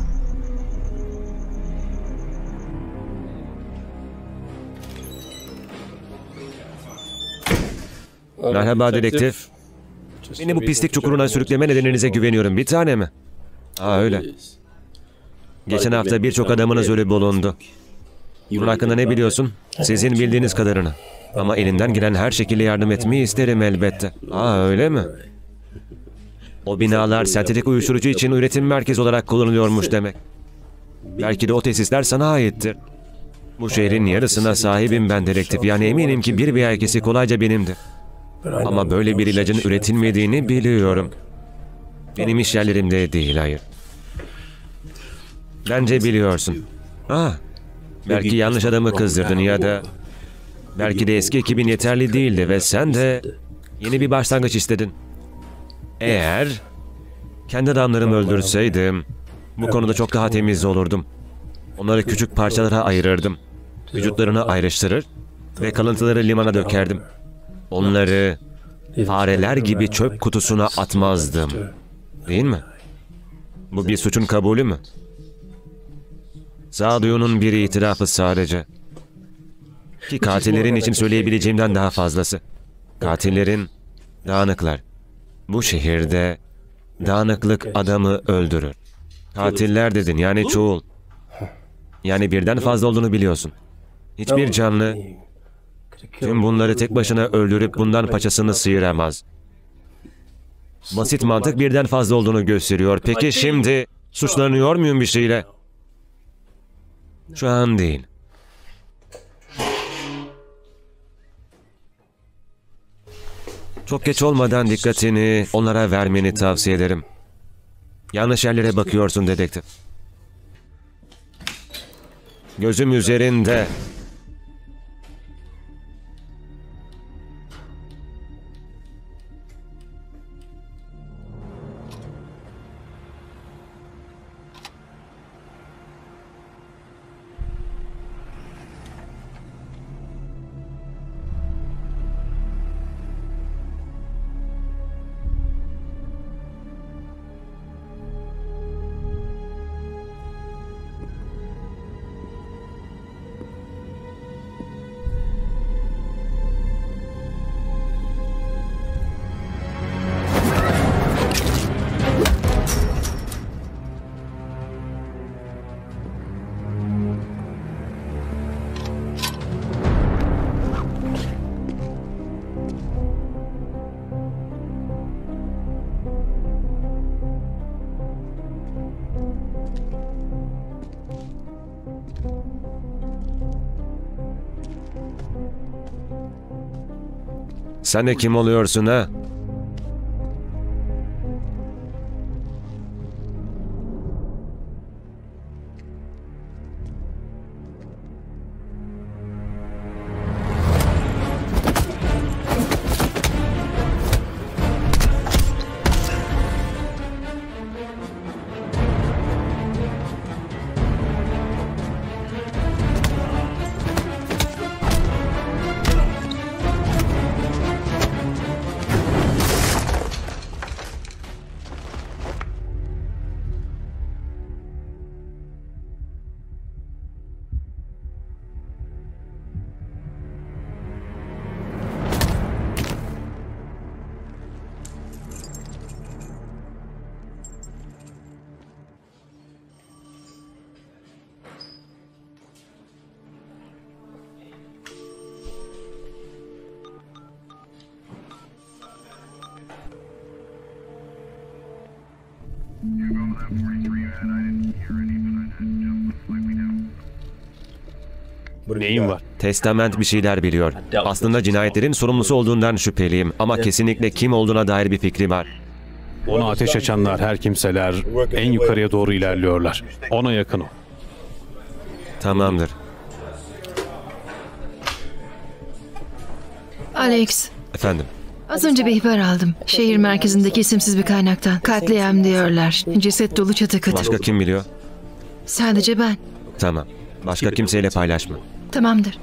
Speaker 3: Merhaba dedektif. Beni bu pislik çukuruna sürükleme nedeninize güveniyorum. Bir tane mi? Aa öyle. Geçen hafta birçok adamınız ölü bulundu. Bunun hakkında ne biliyorsun? Sizin bildiğiniz kadarını. Ama elinden gelen her şekilde yardım etmeyi isterim elbette. Aa öyle mi? O binalar sentetik uyuşturucu için üretim merkezi olarak kullanılıyormuş demek. Belki de o tesisler sana aittir. Bu şehrin yarısına sahibim ben dedektif. Yani eminim ki bir veya ikisi kolayca benimdir. Ama böyle bir ilacın üretilmediğini biliyorum. Benim iş yerlerimde değil, hayır. Bence biliyorsun. Ah, belki yanlış adamı kızdırdın ya da belki de eski ekibin yeterli değildi ve sen de yeni bir başlangıç istedin. Eğer kendi adamlarımı öldürseydim bu konuda çok daha temiz olurdum. Onları küçük parçalara ayırırdım. Vücutlarını ayrıştırır ve kalıntıları limana dökerdim. Onları fareler gibi çöp kutusuna atmazdım. Değil mi? Bu bir suçun kabulü mü? Sağduyunun bir itirafı sadece. Ki katillerin için söyleyebileceğimden daha fazlası. Katillerin dağınıklar. Bu şehirde dağınıklık adamı öldürür. Katiller dedin, yani çoğul. Yani birden fazla olduğunu biliyorsun. Hiçbir canlı tüm bunları tek başına öldürüp bundan paçasını sıyıramaz. Basit mantık birden fazla olduğunu gösteriyor. Peki şimdi suçlanıyor muyum bir şeyle? Şu an değil. Çok geç olmadan dikkatini onlara vermeni tavsiye ederim. Yanlış yerlere bakıyorsun dedektif. Gözüm üzerinde. Sen de kim oluyorsun ha?
Speaker 1: Neyin var?
Speaker 3: Testament bir şeyler biliyor. Aslında cinayetlerin sorumlusu olduğundan şüpheliyim ama kesinlikle kim olduğuna dair bir fikri var.
Speaker 1: Ona ateş açanlar her kimseler en yukarıya doğru ilerliyorlar. Ona yakın ol.
Speaker 3: Tamamdır.
Speaker 2: Alex,
Speaker 3: Efendim,
Speaker 2: az önce bir ihbar aldım. Şehir merkezindeki isimsiz bir kaynaktan. Katliam diyorlar. Ceset dolu çatı katı.
Speaker 3: başka kim biliyor?
Speaker 2: Sadece ben.
Speaker 3: Tamam. Başka kimseyle paylaşma.
Speaker 2: Tamamdır.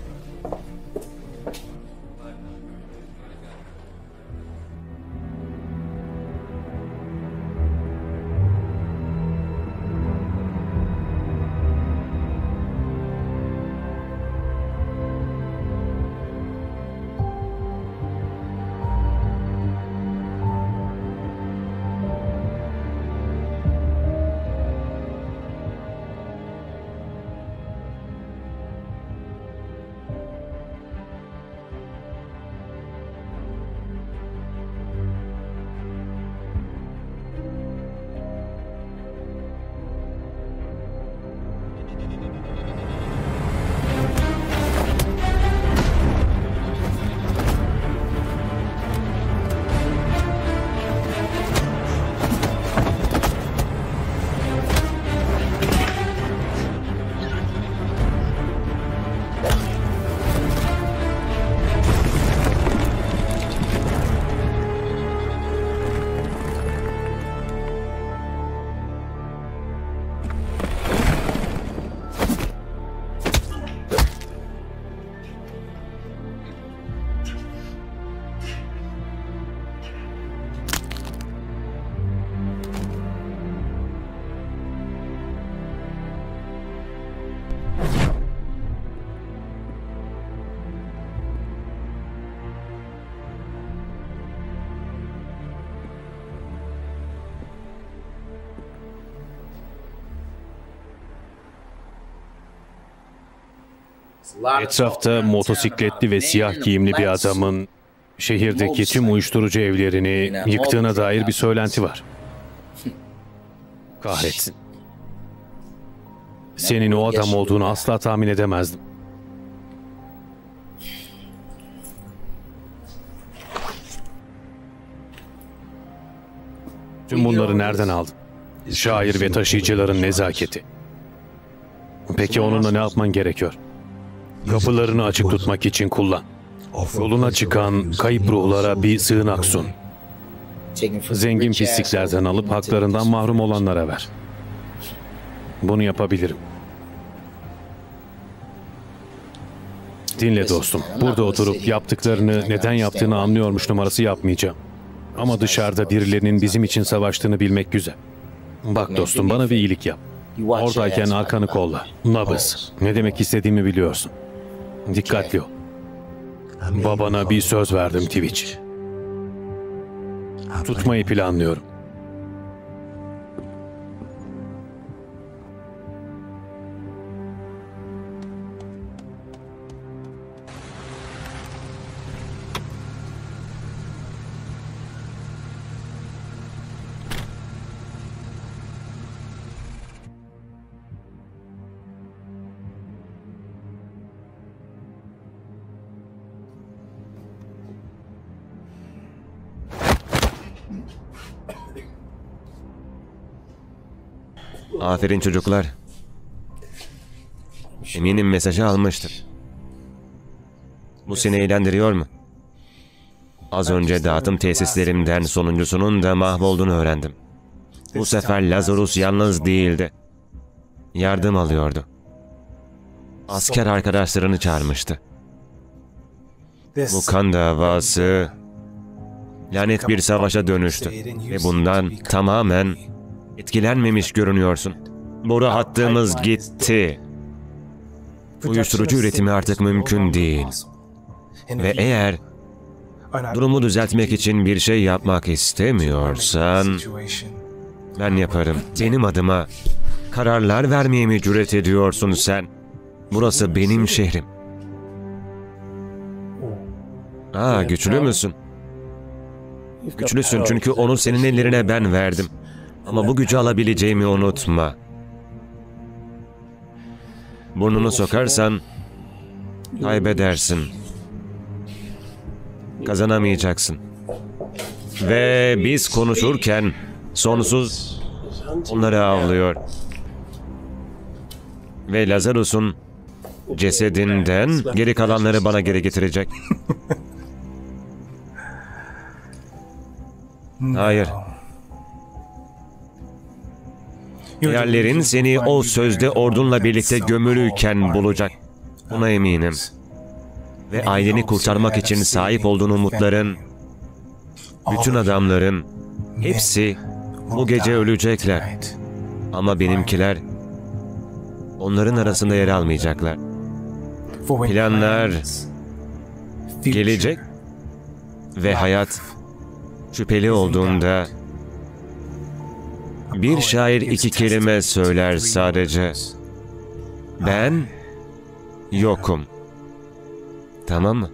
Speaker 1: Etrafta motosikletli ve siyah giyimli bir adamın şehirdeki tüm uyuşturucu evlerini yıktığına dair bir söylenti var. Kahretsin. Senin o adam olduğunu asla tahmin edemezdim. Tüm bunları nereden aldın? Şair ve taşıyıcıların nezaketi. Peki onunla ne yapman gerekiyor? Kapılarını açık tutmak için kullan. Yoluna çıkan kayıp ruhlara bir sığınak sun. Zengin pisliklerden alıp haklarından mahrum olanlara ver. Bunu yapabilirim. Dinle dostum. Burada oturup yaptıklarını neden yaptığını anlıyormuş numarası yapmayacağım. Ama dışarıda birilerinin bizim için savaştığını bilmek güzel. Bak dostum, bana bir iyilik yap. Oradayken arkanı kolla. Nabız. Ne demek istediğimi biliyorsun. Dikkatli ol. Babana bir söz verdim Twitch. Tutmayı planlıyorum.
Speaker 3: Aferin çocuklar. Eminim mesajı almıştır. Bu seni eğlendiriyor mu? Az önce dağıtım tesislerimden sonuncusunun da mahvolduğunu öğrendim. Bu sefer Lazarus yalnız değildi. Yardım alıyordu. Asker arkadaşlarını çağırmıştı. Bu kan davası lanet bir savaşa dönüştü ve bundan tamamen etkilenmemiş görünüyorsun. Boru hattımız gitti. Uyuşturucu üretimi artık mümkün değil. Ve eğer durumu düzeltmek için bir şey yapmak istemiyorsan ben yaparım. Benim adıma kararlar vermeye mi cüret ediyorsun sen? Burası benim şehrim. Aa, güçlü müsün? Güçlüsün çünkü onu senin ellerine ben verdim. Ama bu gücü alabileceğimi unutma. Burnunu sokarsan kaybedersin. Kazanamayacaksın. Ve biz konuşurken sonsuz onları avlıyor. Ve Lazarus'un cesedinden geri kalanları bana geri getirecek. Hayır. Yerlerin seni o sözde ordunla birlikte gömülüyken bulacak. Buna eminim. Ve aileni kurtarmak için sahip olduğun umutların, bütün adamların, hepsi bu gece ölecekler. Ama benimkiler onların arasında yer almayacaklar. Planlar gelecek ve hayat şüpheli olduğunda bir şair iki kelime söyler sadece. Ben yokum. Tamam mı?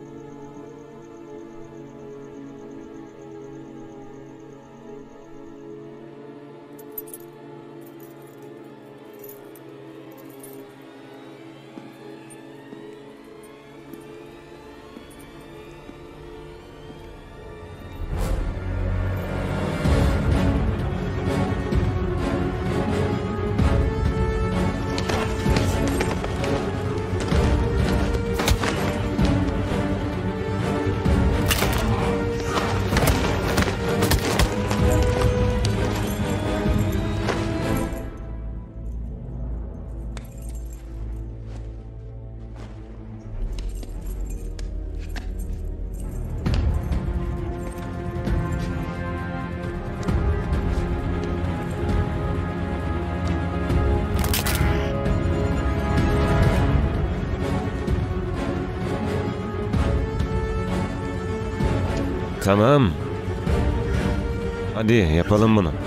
Speaker 3: Tamam. Hadi yapalım bunu.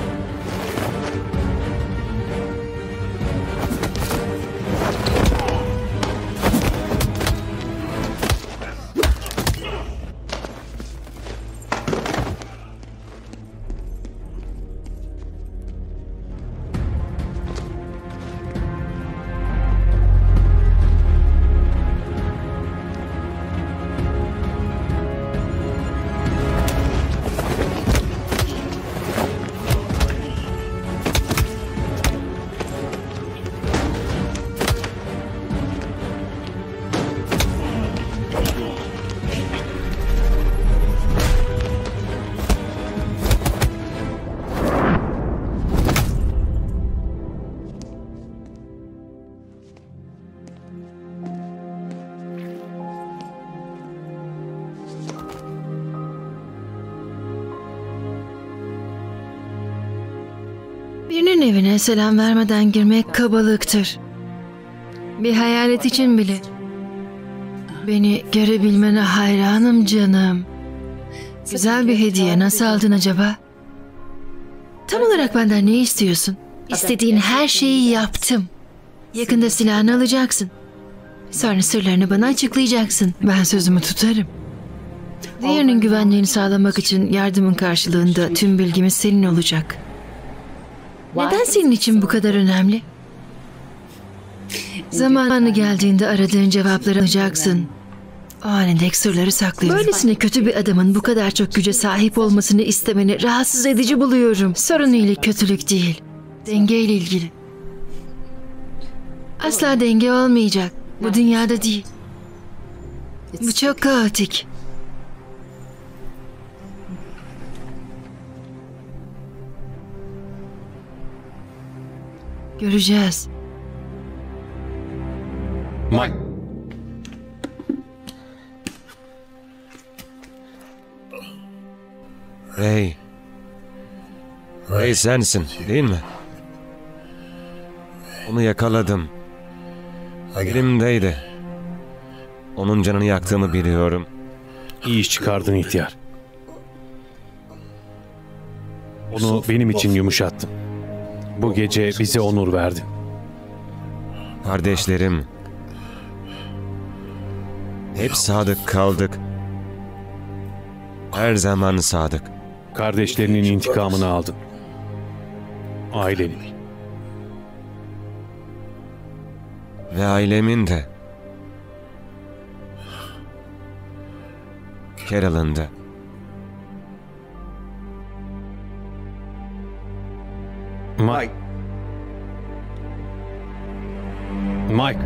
Speaker 2: Birinin evine selam vermeden girmek kabalıktır. Bir hayalet için bile. Beni görebilmene hayranım canım. Güzel bir hediye. Nasıl aldın acaba? Tam olarak benden ne istiyorsun? İstediğin her şeyi yaptım. Yakında silahını alacaksın. Sonra sırlarını bana açıklayacaksın. Ben sözümü tutarım. Diğerinin güvenliğini sağlamak için yardımın karşılığında tüm bilgimiz senin olacak. Neden senin için bu kadar önemli? Zamanı geldiğinde aradığın cevapları alacaksın. O halinde sırları saklıyoruz. Böylesine kötü bir adamın bu kadar çok güce sahip olmasını istemeni rahatsız edici buluyorum. Sorun iyilik, kötülük değil. Dengeyle ilgili. Asla denge olmayacak. Bu dünyada değil. Bu çok kaotik. Göreceğiz.
Speaker 1: Mike.
Speaker 3: Ray. Ray sensin, değil mi? Onu yakaladım. Elimdeydi. Onun canını yaktığımı biliyorum.
Speaker 1: İyi iş çıkardın ihtiyar. Onu benim için yumuşattın. Bu gece bize onur verdin.
Speaker 3: Kardeşlerim. Hep sadık kaldık. Her zaman sadık.
Speaker 1: Kardeşlerinin intikamını aldın. Ailenin.
Speaker 3: Ve ailemin de. Carol'ın da.
Speaker 1: Mike. Mike.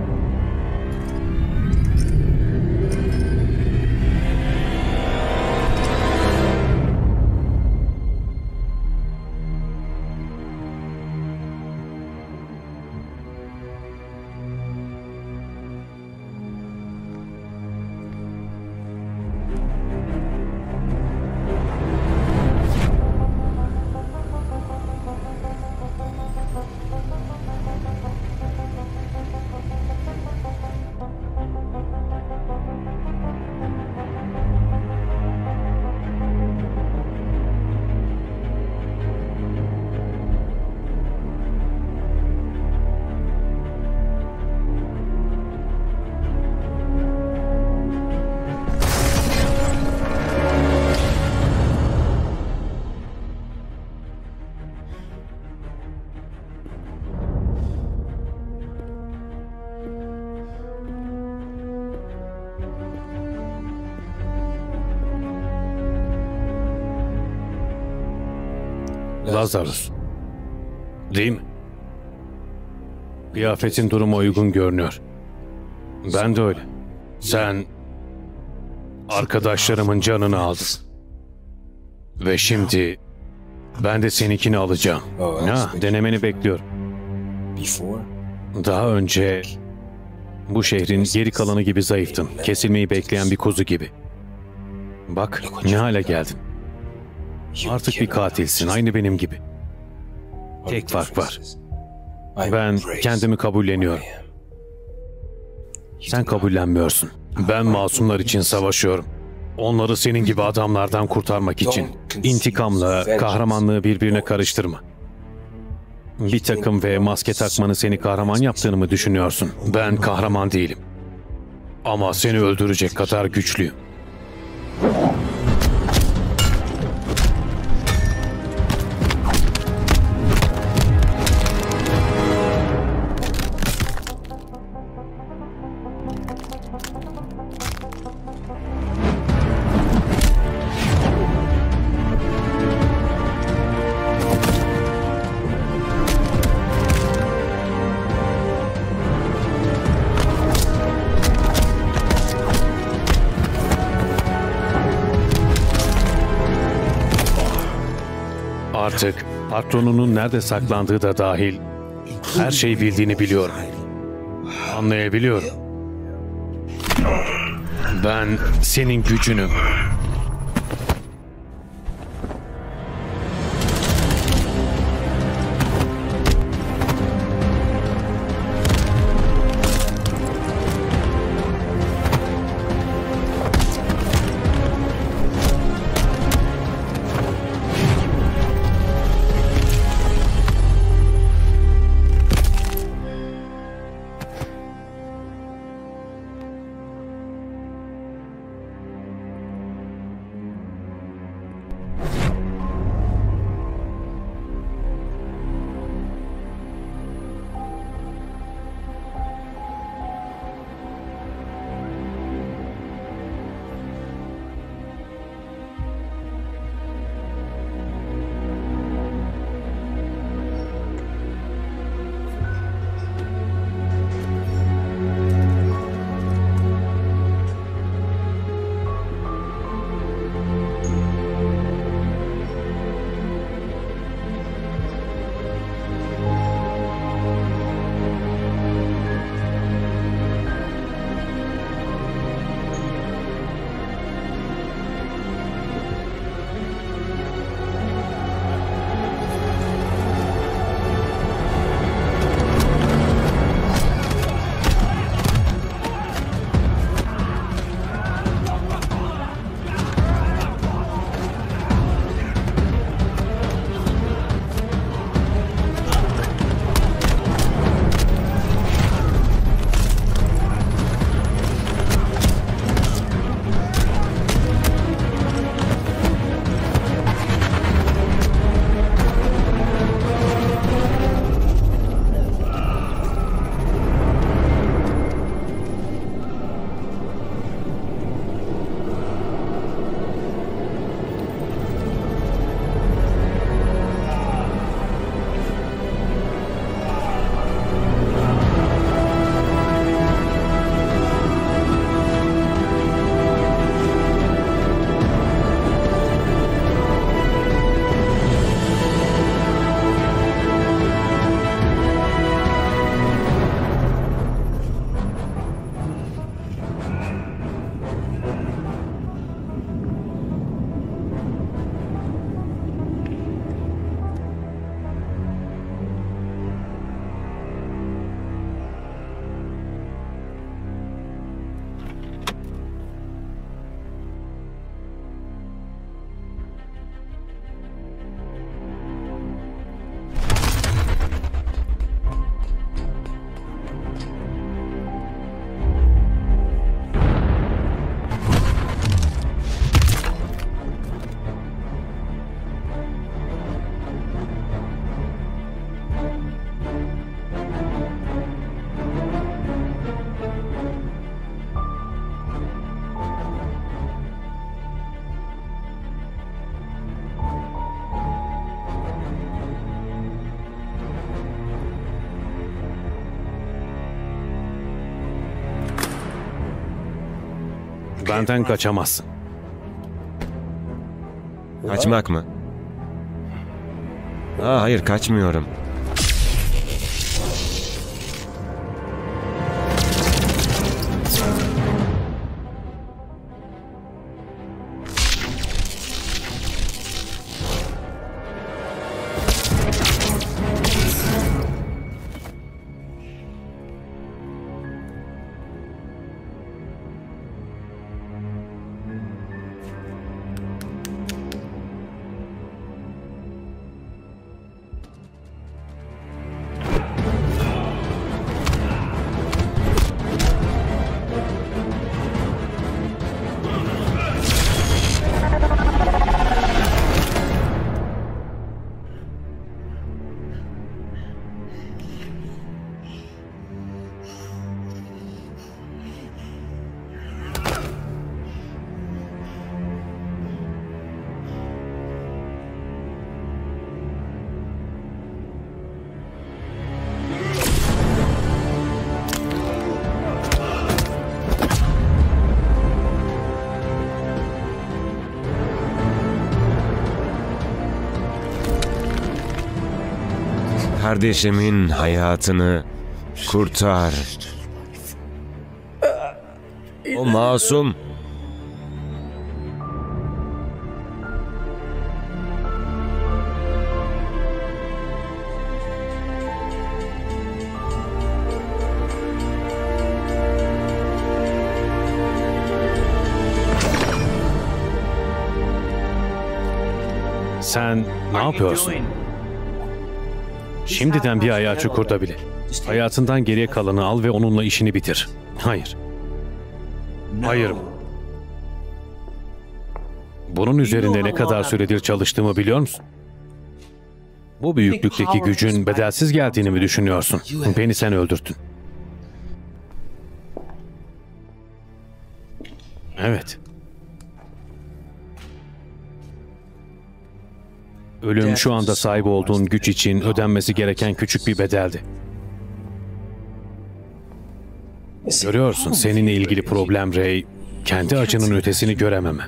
Speaker 1: Lazarus. Değil mi? Kıyafetin duruma uygun görünüyor. Ben de öyle. Sen arkadaşlarımın canını aldın. Ve şimdi ben de seninkini alacağım. Ha, denemeni bekliyorum. Daha önce bu şehrin geri kalanı gibi zayıftın. Kesilmeyi bekleyen bir kuzu gibi. Bak ne hale geldin. Artık bir katilsin, aynı benim gibi. Tek fark var. Ben kendimi kabulleniyorum. Sen kabullenmiyorsun. Ben masumlar için savaşıyorum. Onları senin gibi adamlardan kurtarmak için. İntikamla kahramanlığı birbirine karıştırma. Bir takım ve maske takmanı seni kahraman yaptığını mı düşünüyorsun? Ben kahraman değilim. Ama seni öldürecek kadar güçlüyüm. Artık patronunun nerede saklandığı da dahil her şeyi bildiğini biliyorum. Anlayabiliyorum. Ben senin gücünü, Benden kaçamazsın.
Speaker 3: Kaçmak mı? Aa, hayır, kaçmıyorum. Kardeşimin hayatını kurtar. O masum.
Speaker 1: Sen ne yapıyorsun? Şimdiden bir ayağı çukurda bile. Hayatından geriye kalanı al ve onunla işini bitir. Hayır. Hayır. Bunun üzerinde ne kadar süredir çalıştığımı biliyor musun? Bu büyüklükteki gücün bedelsiz geldiğini mi düşünüyorsun? Beni sen öldürttün. Evet. Ölüm şu anda sahip olduğun güç için ödenmesi gereken küçük bir bedeldi. Görüyorsun, seninle ilgili problem Ray, kendi acının ötesini görememe.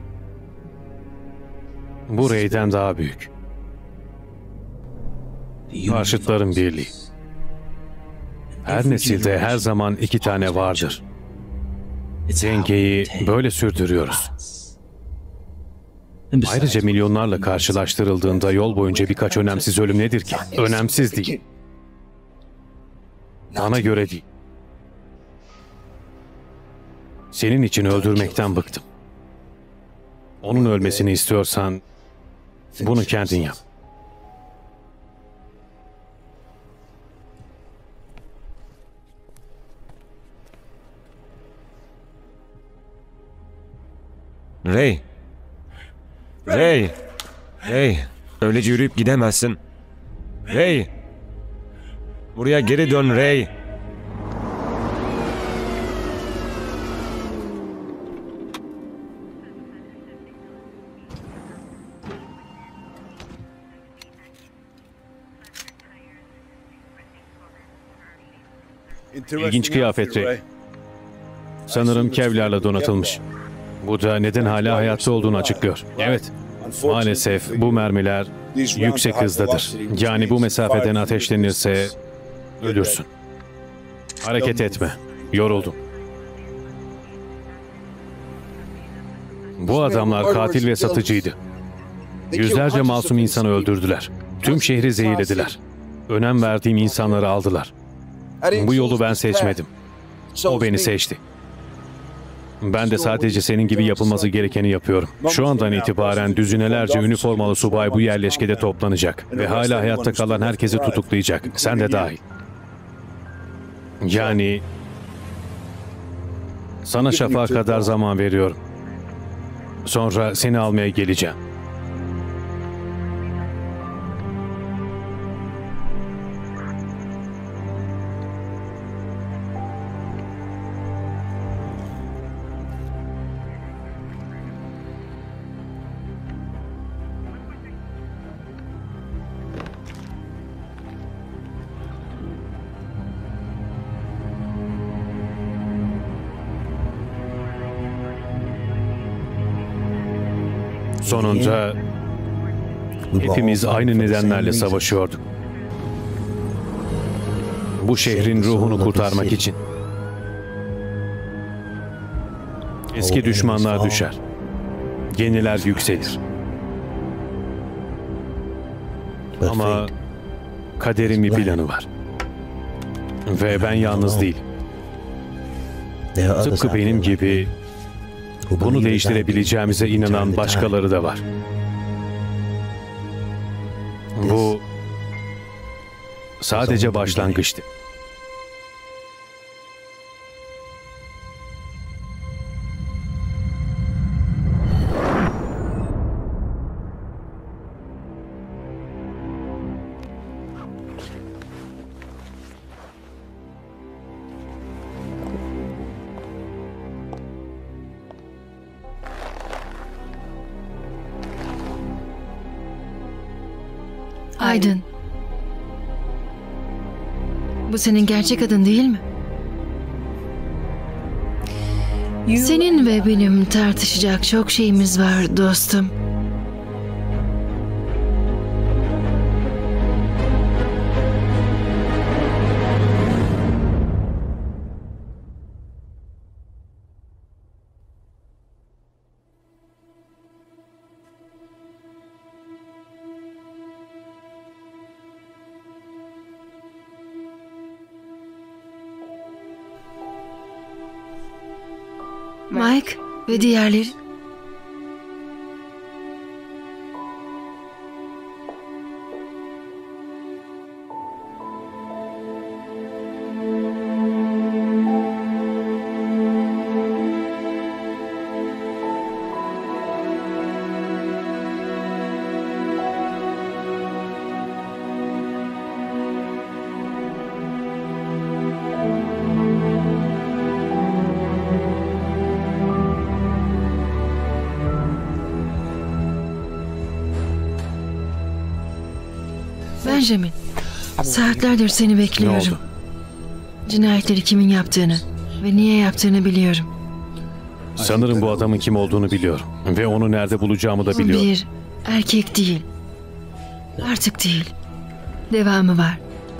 Speaker 1: Bu Ray'den daha büyük. Karşıtların birliği. Her nesilde her zaman iki tane vardır. Dengeyi böyle sürdürüyoruz. Ayrıca milyonlarla karşılaştırıldığında yol boyunca birkaç önemsiz ölüm nedir ki? Önemsiz değil. Bana göre değil. Senin için öldürmekten bıktım. Onun ölmesini istiyorsan bunu kendin yap.
Speaker 3: Ray. Ray. Ray. Öylece yürüyüp gidemezsin. Ray. Buraya geri dön Ray.
Speaker 1: İlginç kıyafet Ray. Sanırım kevlarla donatılmış. Bu da neden hala hayatta olduğunu açıklıyor. Evet, maalesef bu mermiler yüksek hızdadır. Yani bu mesafeden ateşlenirse ölürsün. Hareket etme, yoruldum. Bu adamlar katil ve satıcıydı. Yüzlerce masum insanı öldürdüler. Tüm şehri zehirlediler. Önem verdiğim insanları aldılar. Bu yolu ben seçmedim. O beni seçti. Ben de sadece senin gibi yapılması gerekeni yapıyorum. Şu andan itibaren düzinelerce üniformalı subay bu yerleşkede toplanacak ve hala hayatta kalan herkesi tutuklayacak. Sen de dahil. Yani sana şafağa kadar zaman veriyorum. Sonra seni almaya geleceğim. Sonunda hepimiz aynı nedenlerle savaşıyorduk. Bu şehrin ruhunu kurtarmak için. Eski düşmanlar düşer. Yeniler yükselir. Ama kaderin bir planı var. Ve ben yalnız değilim. Tıpkı benim gibi bunu değiştirebileceğimize inanan başkaları da var. Bu sadece başlangıçtı.
Speaker 2: Aydın. Bu senin gerçek adın değil mi? Senin ve benim tartışacak çok şeyimiz var dostum. Mike ve diğerleri. Benjamin, saatlerdir seni
Speaker 1: Ne
Speaker 2: bekliyorum.
Speaker 1: oldu?
Speaker 2: Cinayetleri kimin yaptığını ve niye yaptığını biliyorum.
Speaker 1: Sanırım bu adamın kim olduğunu biliyorum. Ve onu nerede bulacağımı da
Speaker 2: Bu
Speaker 1: biliyorum.
Speaker 2: bir erkek değil. Artık değil. Devamı var.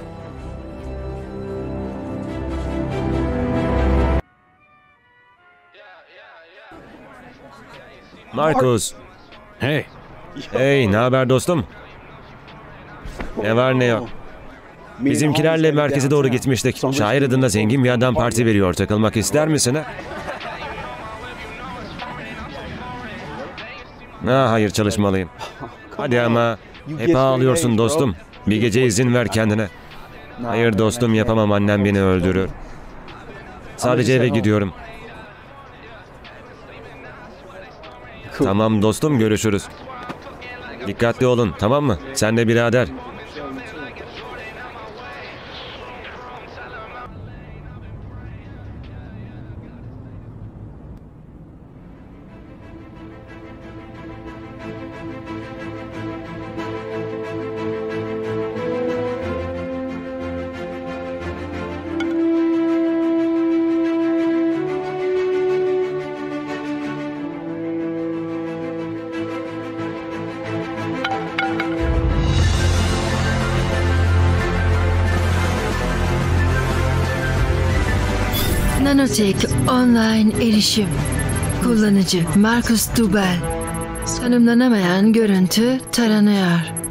Speaker 3: Marcus.
Speaker 1: Hey,
Speaker 3: Hey, ne haber dostum? Ne var ne yok. Bizimkilerle merkeze doğru gitmiştik. Şair adında zengin bir adam parti veriyor. Takılmak ister misin ha? Ha, hayır çalışmalıyım. Hadi ama. Hep ağlıyorsun dostum. Bir gece izin ver kendine. Hayır dostum yapamam, annem beni öldürür. Sadece eve gidiyorum. Tamam dostum, görüşürüz. Dikkatli olun, tamam mı? Sen de birader.
Speaker 2: Nanotek online erişim. Kullanıcı Marcus Dubel. Tanımlanamayan görüntü taranıyor.